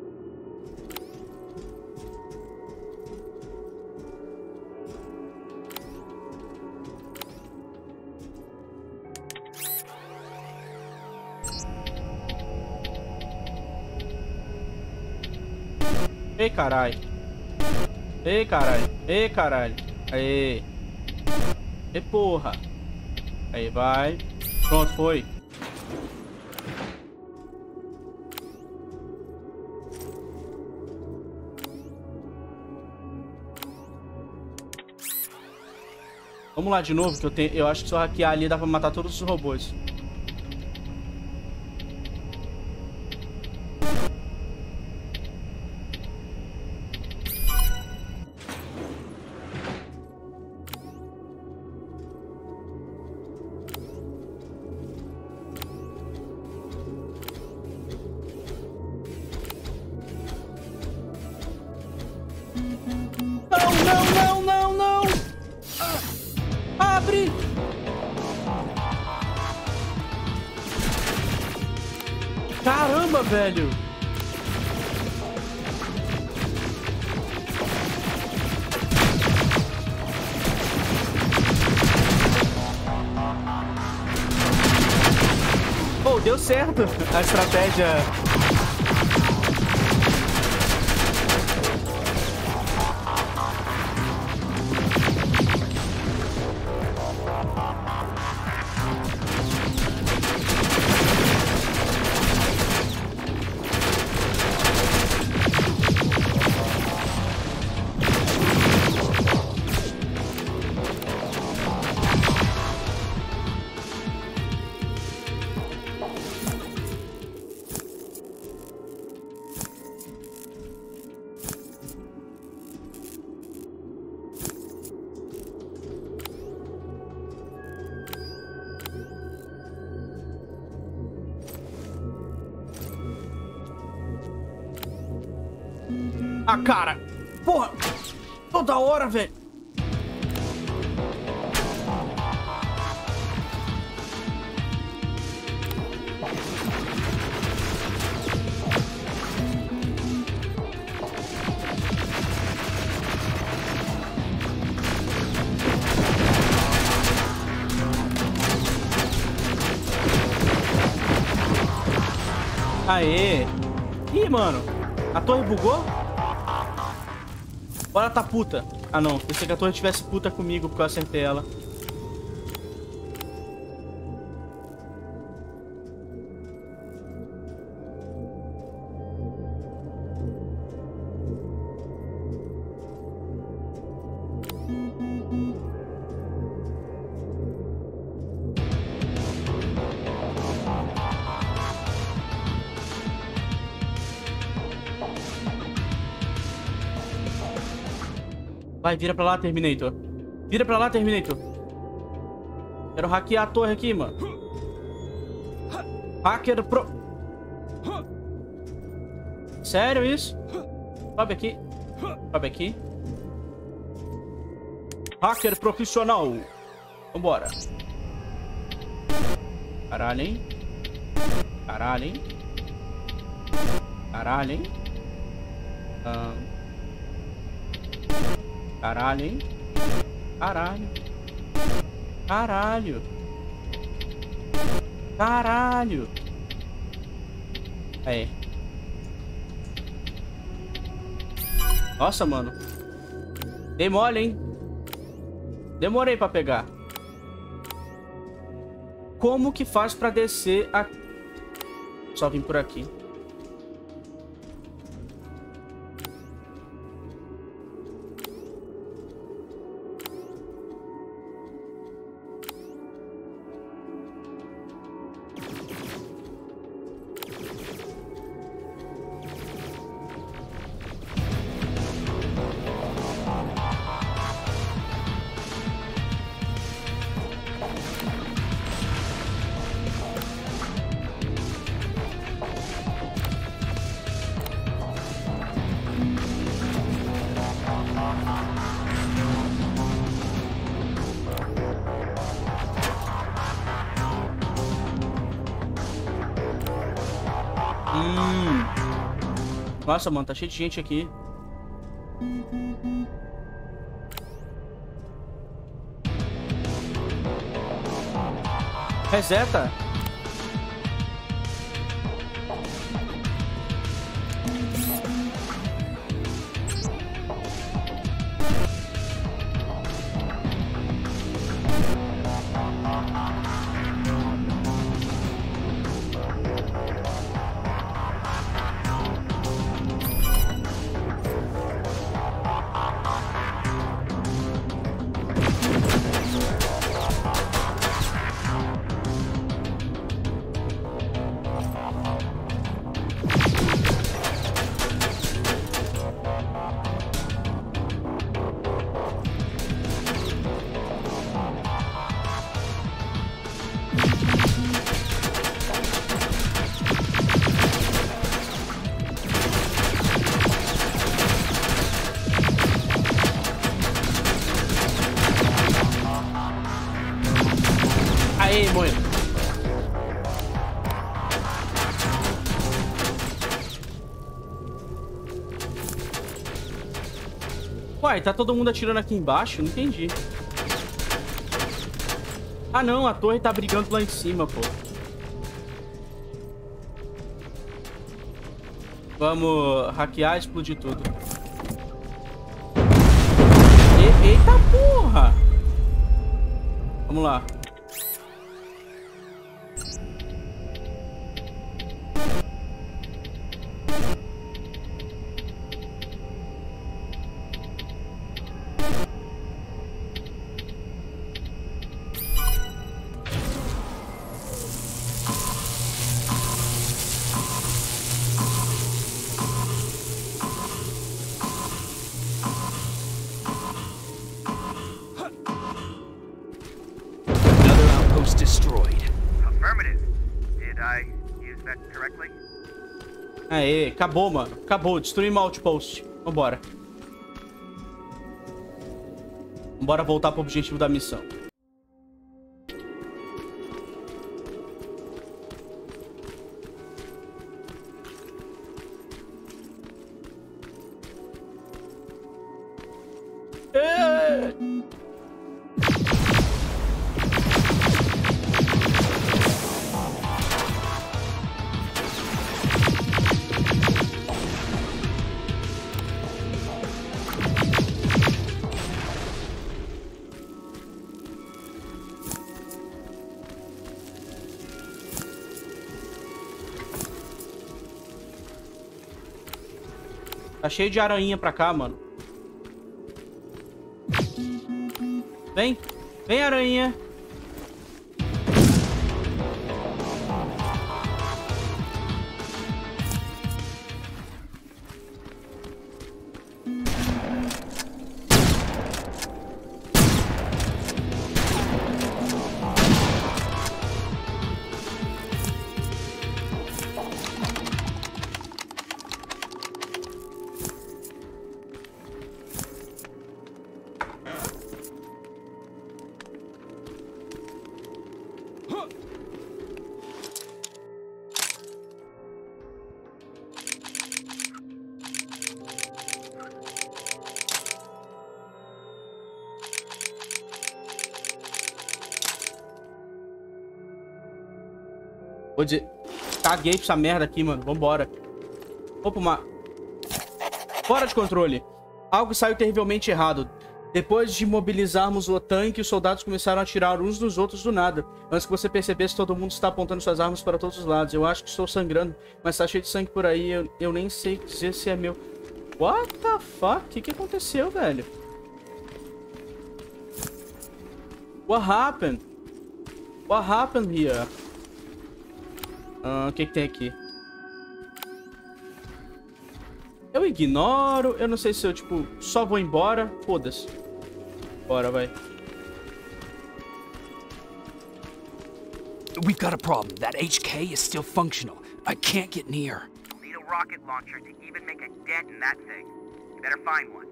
Ei, caralho. Ei, caralho. Ei, caralho. Aê. E porra. Aí, vai. Pronto, foi. Vamos lá de novo, que eu tenho. Eu acho que se eu hackear ali dá pra matar todos os robôs. Caramba, velho! Pô, deu certo a estratégia. Ah, cara. Porra. Toda hora, velho. Aê. Ih, mano. A torre bugou? Ou ela tá puta? Ah, não. Pensei que a torre tivesse puta comigo porque eu acertei ela. Vai, vira pra lá, Terminator. Vira pra lá, Terminator. Quero hackear a torre aqui, mano. Hacker pro... Sério isso? Sobe aqui. Sobe aqui. Hacker profissional. Vambora. Caralho, hein? Caralho, hein? Caralho, hein? Ah... Caralho, hein? Caralho. Caralho. Caralho. Aí. Nossa, mano. Dei mole, hein? Demorei pra pegar. Como que faz pra descer a... Só vim por aqui. Hum. Nossa, mano, tá cheio de gente aqui. Reseta. Aê, morreu. Uai, tá todo mundo atirando aqui embaixo? Não entendi. Ah, não, a torre tá brigando lá em cima, pô. Vamos hackear e explodir tudo. E eita porra! Vamos lá.
Destroyed.
Affirmative. Did I use that correctly?
Aê, acabou, mano. Acabou. Destruímos o outpost. Vambora. Vambora voltar pro objetivo da missão. Tá cheio de aranha pra cá, mano. Vem. Vem, aranha. Vou dizer... Caguei pra essa merda aqui, mano. Vambora. Opa, uma... Fora de controle. Algo saiu terrivelmente errado. Depois de mobilizarmos o tanque, os soldados começaram a atirar uns nos outros do nada. Antes que você percebesse, todo mundo está apontando suas armas para todos os lados. Eu acho que estou sangrando, mas tá cheio de sangue por aí. Eu, eu nem sei dizer se é meu... What the fuck? O que, que aconteceu, velho? What happened? What happened here? O uh, que que tem aqui? Eu ignoro. Eu não sei se eu, tipo, só vou embora. Foda-se. Bora, vai.
We've got a problem. That H K is still functional. I can't get near.
You'll need a rocket launcher to even make a dent in that thing. You better find one.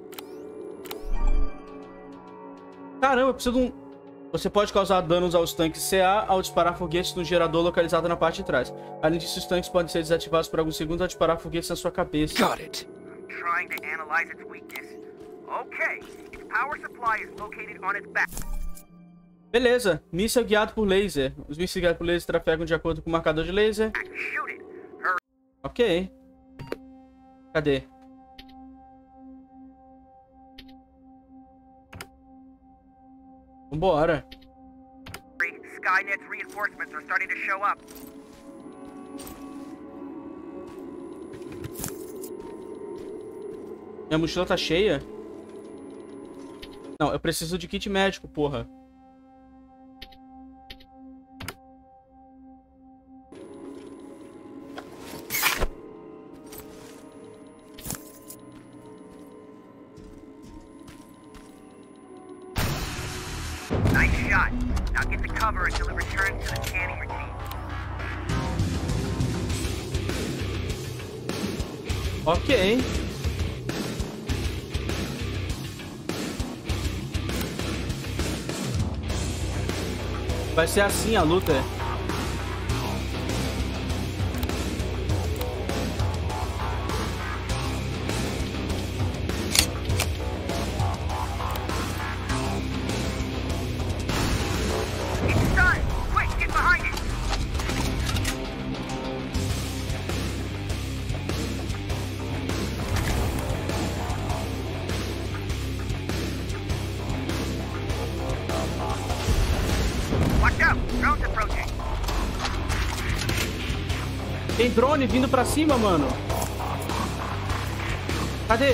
Caramba, eu preciso de um... Você pode causar danos aos tanques C A ao disparar foguetes no gerador localizado na parte de trás. Além disso, os tanques podem ser desativados por alguns segundos ao disparar foguetes na sua cabeça.
Got it.
I'm trying to analyze its weakness. Okay, its power supply is located on its back.
Beleza. Míssil guiado por laser. Os mísseis guiados por laser trafegam de acordo com o marcador de laser.
Shoot it. Hurry.
Ok. Cadê? Vambora.
Skynet's reinforcements are starting to show up.
Minha mochila tá cheia? Não, eu preciso de kit médico, porra.
Nice shot. Now get to cover until it returns to the scanning routine.
Ok. Vai ser assim a luta.
It's done. Quick, get behind it. Watch out. Drone's approaching.
Tem drone vindo pra cima, mano. Cadê?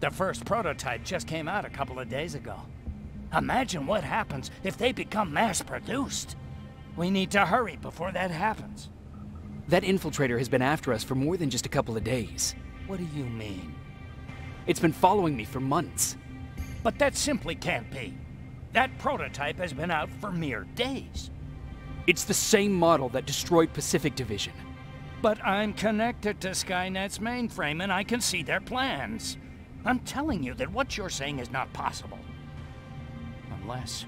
The first prototype just came out a couple of days ago. Imagine what happens if they become mass-produced. We need to hurry before that happens.
That infiltrator has been after us for more than just a couple of days.
What do you mean?
It's been following me for months.
But that simply can't be. That prototype has been out for mere days.
It's the same model that destroyed Pacific Division.
But I'm connected to Skynet's mainframe and I can see their plans. I'm telling you that what you're saying is not possible. Unless...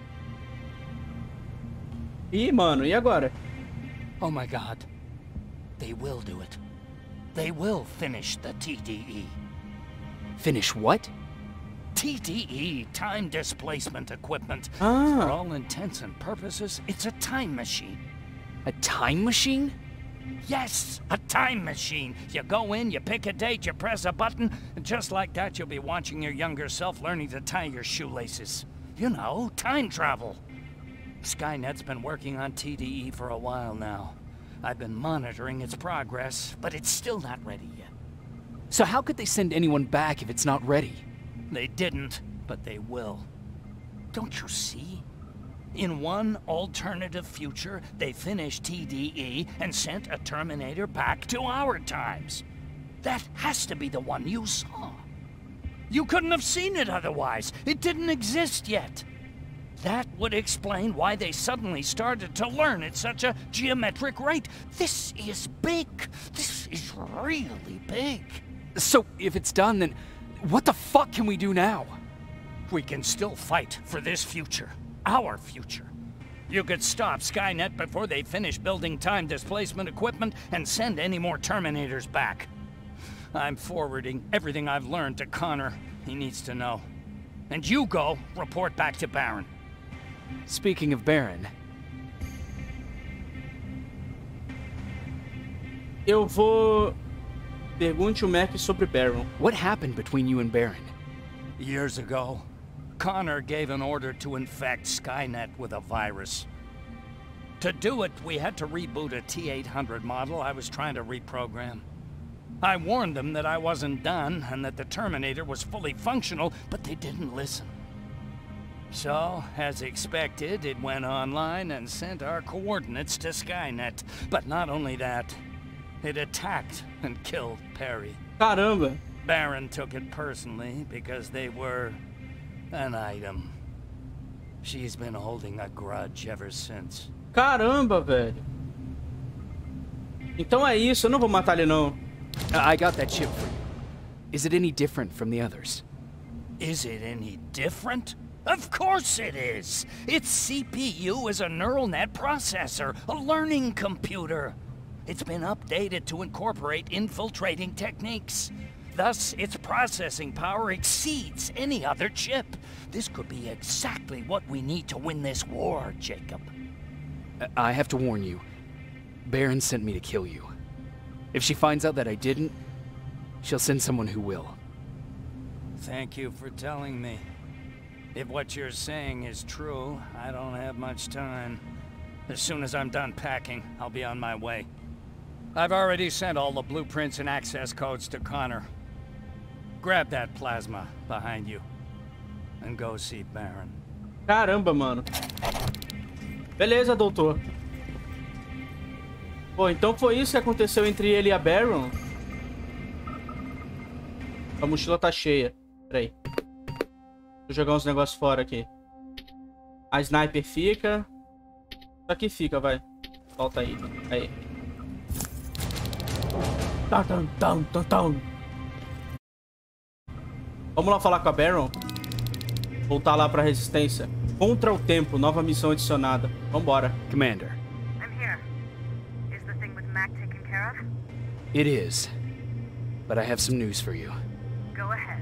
Ih, mano, e agora?
Oh my god. They will do it. They will finish the T D E.
Finish what?
T D E, time displacement equipment.
Ah.
For all intents and purposes, it's a time machine.
A time machine?
Yes, a time machine. You go in, you pick a date, you press a button, and just like that you'll be watching your younger self learning to tie your shoelaces. You know, time travel. Skynet's been working on T D E for a while now. I've been monitoring its progress, but it's still not ready yet.
So how could they send anyone back if it's not ready?
They didn't, but they will. Don't you see? In one alternative future, they finished T D E and sent a Terminator back to our times. That has to be the one you saw. You couldn't have seen it otherwise. It didn't exist yet. That would explain why they suddenly started to learn at such a geometric rate. This is big. This is really big.
So if it's done, then what the fuck can we do now?
We can still fight for this future. Our future. You could stop Skynet before they finish building time displacement equipment and send any more Terminators back. I'm forwarding everything I've learned to Connor. He needs to know. And you go report back to Baron.
Speaking of Baron...
Eu vou... Pergunte o Mac sobre Baron.
What happened between you and Baron?
Years ago, Connor gave an order to infect Skynet with a virus. To do it, we had to reboot a T eight hundred model I was trying to reprogram. I warned them that I wasn't done and that the Terminator was fully functional, but they didn't listen. So, as expected, it went online and sent our coordinates to Skynet. But not only that, it attacked and killed Perry.
Caramba!
Baron took it personally because they were an item. She's been holding a grudge ever since.
Caramba, velho. Então é isso, eu não vou matar ele não.
I got that chip for you. Is it any different from the others?
Is it any different? Of course it is! Its C P U is a neural net processor, a learning computer. It's been updated to incorporate infiltrating techniques. Thus, its processing power exceeds any other chip. This could be exactly what we need to win this war, Jacob.
I have to warn you. Baron sent me to kill you. If she finds out that I didn't, she'll send someone who will.
Thank you for telling me. If what you're saying is true, I don't have much time. As soon as I'm done packing, I'll be on my way. I've already sent all the blueprints and access codes to Connor. Grab that plasma behind you and go see Baron.
Caramba, mano. Beleza, doutor. Pô, então foi isso que aconteceu entre ele e a Baron? A mochila tá cheia. Pera aí. Vou jogar uns negócios fora aqui. A sniper fica. Isso aqui fica, vai. Solta aí. Aí. Vamos lá falar com a Baron. Voltar lá pra resistência. Contra o tempo, nova missão adicionada. Vambora.
Commander.
I'm here. Is the thing with Mac taken care of?
It is. But I have some news for you.
Go ahead.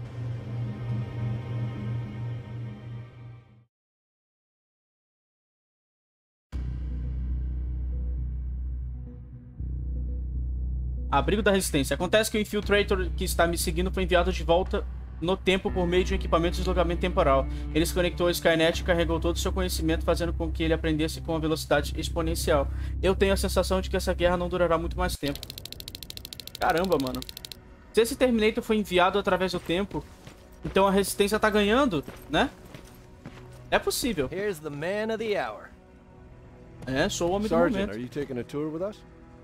Abrigo da Resistência. Acontece que o Infiltrator que está me seguindo foi enviado de volta no tempo por meio de um equipamento de deslocamento temporal. Ele se conectou ao Skynet e carregou todo o seu conhecimento, fazendo com que ele aprendesse com uma velocidade exponencial. Eu tenho a sensação de que essa guerra não durará muito mais tempo. Caramba, mano. Se esse Terminator foi enviado através do tempo, Então a resistência tá ganhando, né? É possível.
Here's the man of the hour.
É, sou o homem do
Sergeant,
momento.
are you taking a tour with us?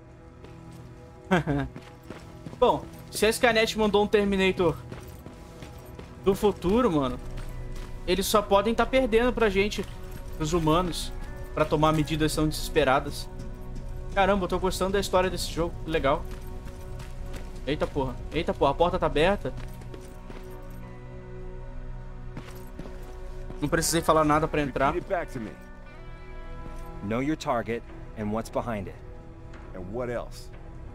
Bom, se a Skynet mandou um Terminator do futuro, mano, eles só podem estar tá perdendo pra gente, os humanos, pra tomar medidas tão desesperadas. Caramba, eu tô gostando da história desse jogo, que legal. Eita porra, eita porra, a porta tá aberta. Não precisei falar nada pra entrar.
Repeat it back to me.
Know your target and what's behind it.
And what else?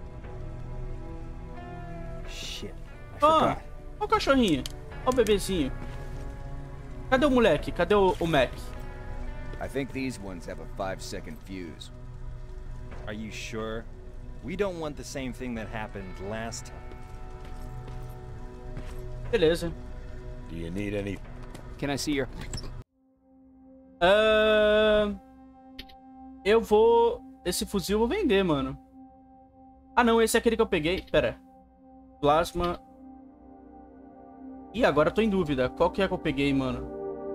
Shit, I
Ah,
forgot.
ó o cachorrinho, ó o bebezinho. Cadê o moleque? Cadê o, o Mac?
I think these ones have a five second fuse.
Are you sure? We don't want the same thing that happened last time.
Beleza.
Do you need any?
Can I see your...
Ahn, eu vou... Esse fuzil eu vou vender, mano. Ah, não. Esse é aquele que eu peguei. Pera. Plasma. Ih, agora eu tô em dúvida. Qual que é que eu peguei, mano?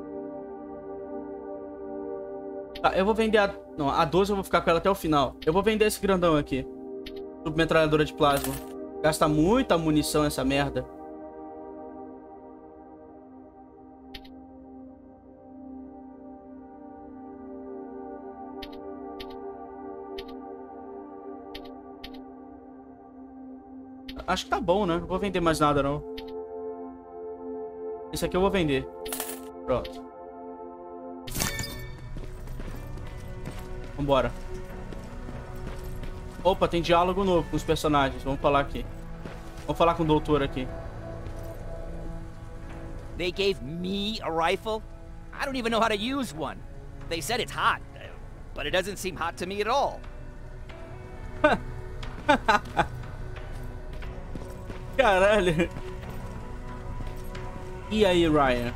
Tá, eu vou vender a... Não, a doze eu vou ficar com ela até o final. Eu vou vender esse grandão aqui. Submetralhadora de plasma. Gasta muita munição essa merda. Acho que tá bom, né? Não vou vender mais nada, não. Esse aqui eu vou vender. Pronto. Vambora. Opa, tem diálogo novo com os personagens. Vamos falar aqui. Vamos falar com o doutor aqui.
They gave me a rifle? I don't even know how to use one. They said it's hot, but it doesn't seem hot to me at all.
Caralho. E aí, Ryan?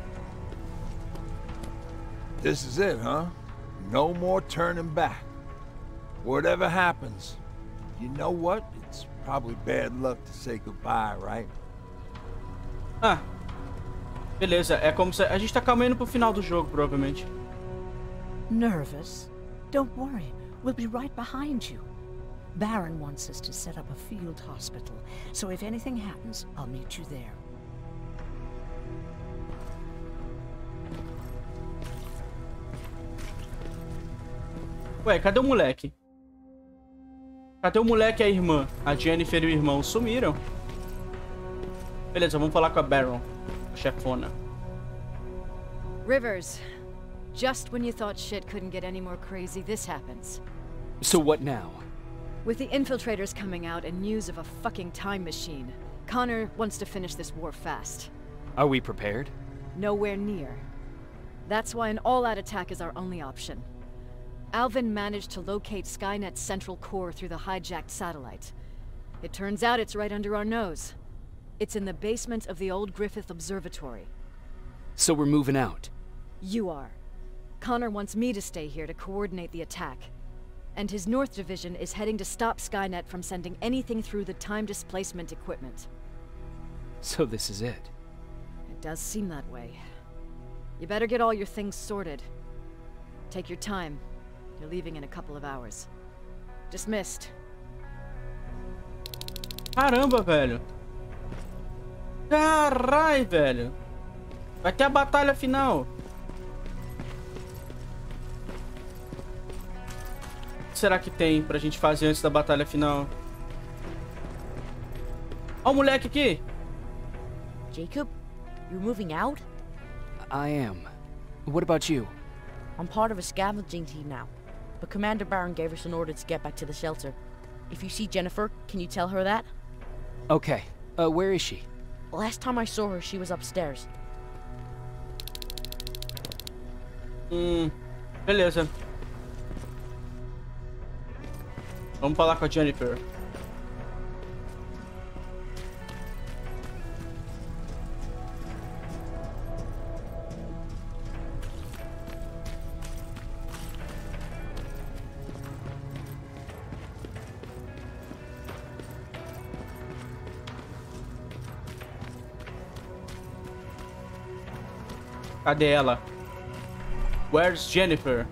This is it, huh? No more turning back. Whatever happens, you know what? It's probably bad luck to say goodbye, right?
Ah. Beleza, é como se... A gente tá caminhando pro final do jogo, provavelmente.
Nervous? Don't worry. We'll be right behind you. Baron wants us to set up a field hospital, so if anything happens, I'll meet you there.
Ué, cadê o moleque? Cadê o moleque e a irmã? A Jennifer e o irmão sumiram. Beleza, vamos falar com a Baron, a chefona.
Rivers, just when you thought shit couldn't get any more crazy, this happens.
So what now?
With the infiltrators coming out and news of a fucking time machine, Connor wants to finish this war fast.
Are we prepared?
Nowhere near. That's why an all-out attack is our only option. Alvin managed to locate Skynet's central core through the hijacked satellite. It turns out it's right under our nose. It's in the basement of the old Griffith Observatory.
So we're moving out?
You are. Connor wants me to stay here to coordinate the attack. And his North Division is heading to stop Skynet from sending anything through the time displacement equipment.
So this is it?
It does seem that way. You better get all your things sorted. Take your time. You're leaving in a couple of hours. Dismissed.
Caramba, velho. Carai, velho. Vai ter a batalha final. O que será que tem pra gente fazer antes da batalha final? Ó o moleque aqui.
Jacob, you're moving out?
I am. What about you?
I'm part of a scavenging team now, but Commander Baron gave us an order to get back to the shelter. If you see Jennifer, can you tell her that?
Okay. Uh, where is she?
Last time I saw her, she was upstairs.
Hum, beleza. Vamos falar com a Jennifer. Cadê ela? Where's Jennifer?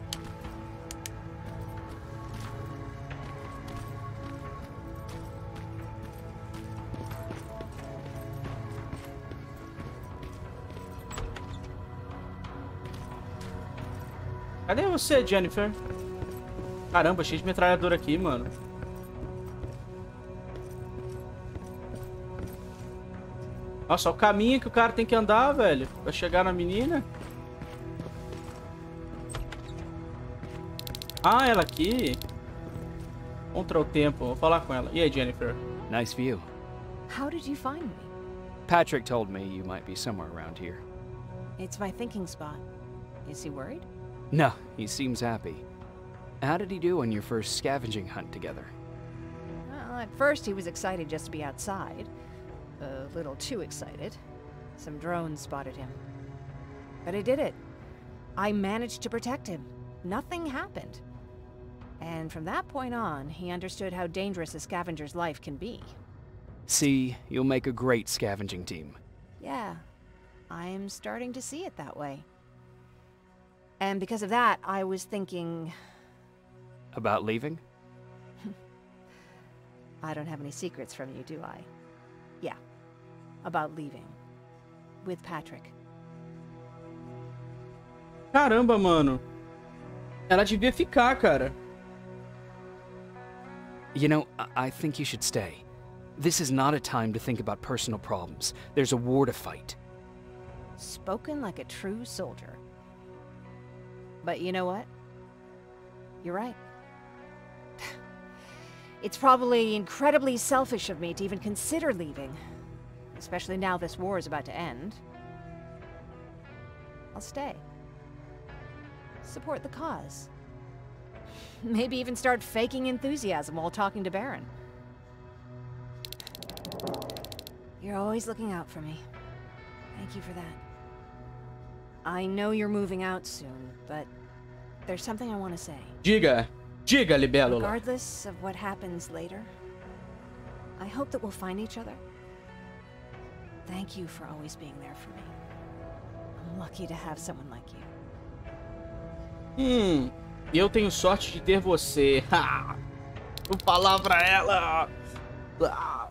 Cadê você, Jennifer? Caramba, cheio de metralhadora aqui, mano. Nossa, olha o caminho que o cara tem que andar, velho. Pra chegar na menina. Ah, ela aqui. Contra o tempo. Vou falar com ela. E aí, Jennifer?
Nice view.
How did you find me?
Patrick told me you might be somewhere around here.
It's my thinking spot. Is he worried?
No, he seems happy. How did he do on your first scavenging hunt together?
Well, at first he was excited just to be outside. A little too excited. Some drones spotted him. But I did it. I managed to protect him. Nothing happened. And from that point on, he understood how dangerous a scavenger's life can be.
See, you'll make a great scavenging team.
Yeah, I'm starting to see it that way. And because of that, I was thinking...
About leaving?
I don't have any secrets from you, do I? Yeah, about leaving. With Patrick.
Caramba, mano. Ela devia ficar, cara.
You know, I, I think you should stay. This is not a time to think about personal problems. There's a war to fight.
Spoken like a true soldier. But you know what? You're right. It's probably incredibly selfish of me to even consider leaving. Especially now this war is about to end. I'll stay. Support the cause. Maybe even start faking enthusiasm while talking to Baron. You're always looking out for me. Thank you for that. I know you're moving out soon, but there's something I want to say.
Diga. Diga, Libélula.
Regardless of what happens later, I hope that we'll find each other. Thank you for always being there for me. I'm lucky to have someone like you.
Hum, eu tenho sorte de ter você. Ha! Vou falar pra ela. Ah.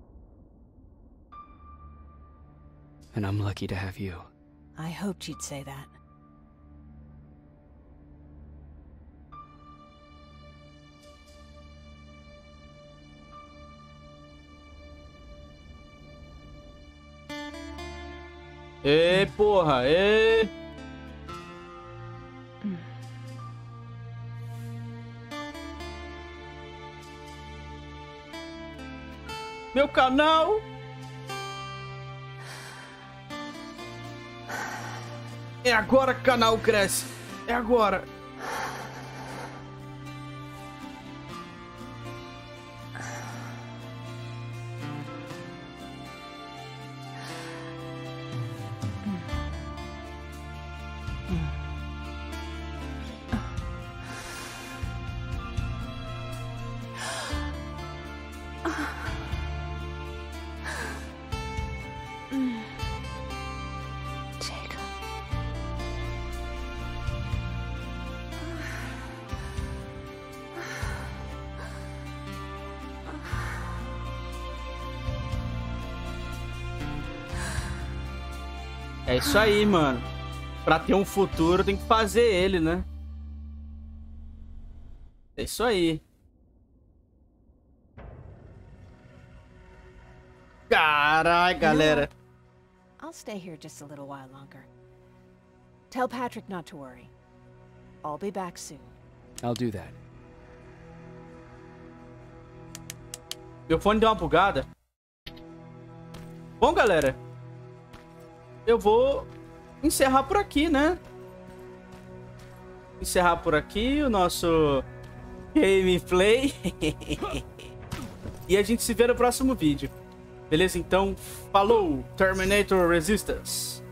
And I'm lucky to have you.
I hoped you'd say that.
Ê, porra, ê. Meu canal. É agora que o canal cresce. É agora. É isso aí, mano. Pra ter um futuro tem que fazer ele, né? É isso aí. Caralho, galera.
I'll stay here just a little while longer. Tell Patrick not to worry. I'll be back soon.
I'll do that.
Meu fone deu uma bugada. Bom, galera, eu vou encerrar por aqui, né? Encerrar por aqui o nosso gameplay. E a gente se vê no próximo vídeo. Beleza? Então, falou, Terminator Resistance.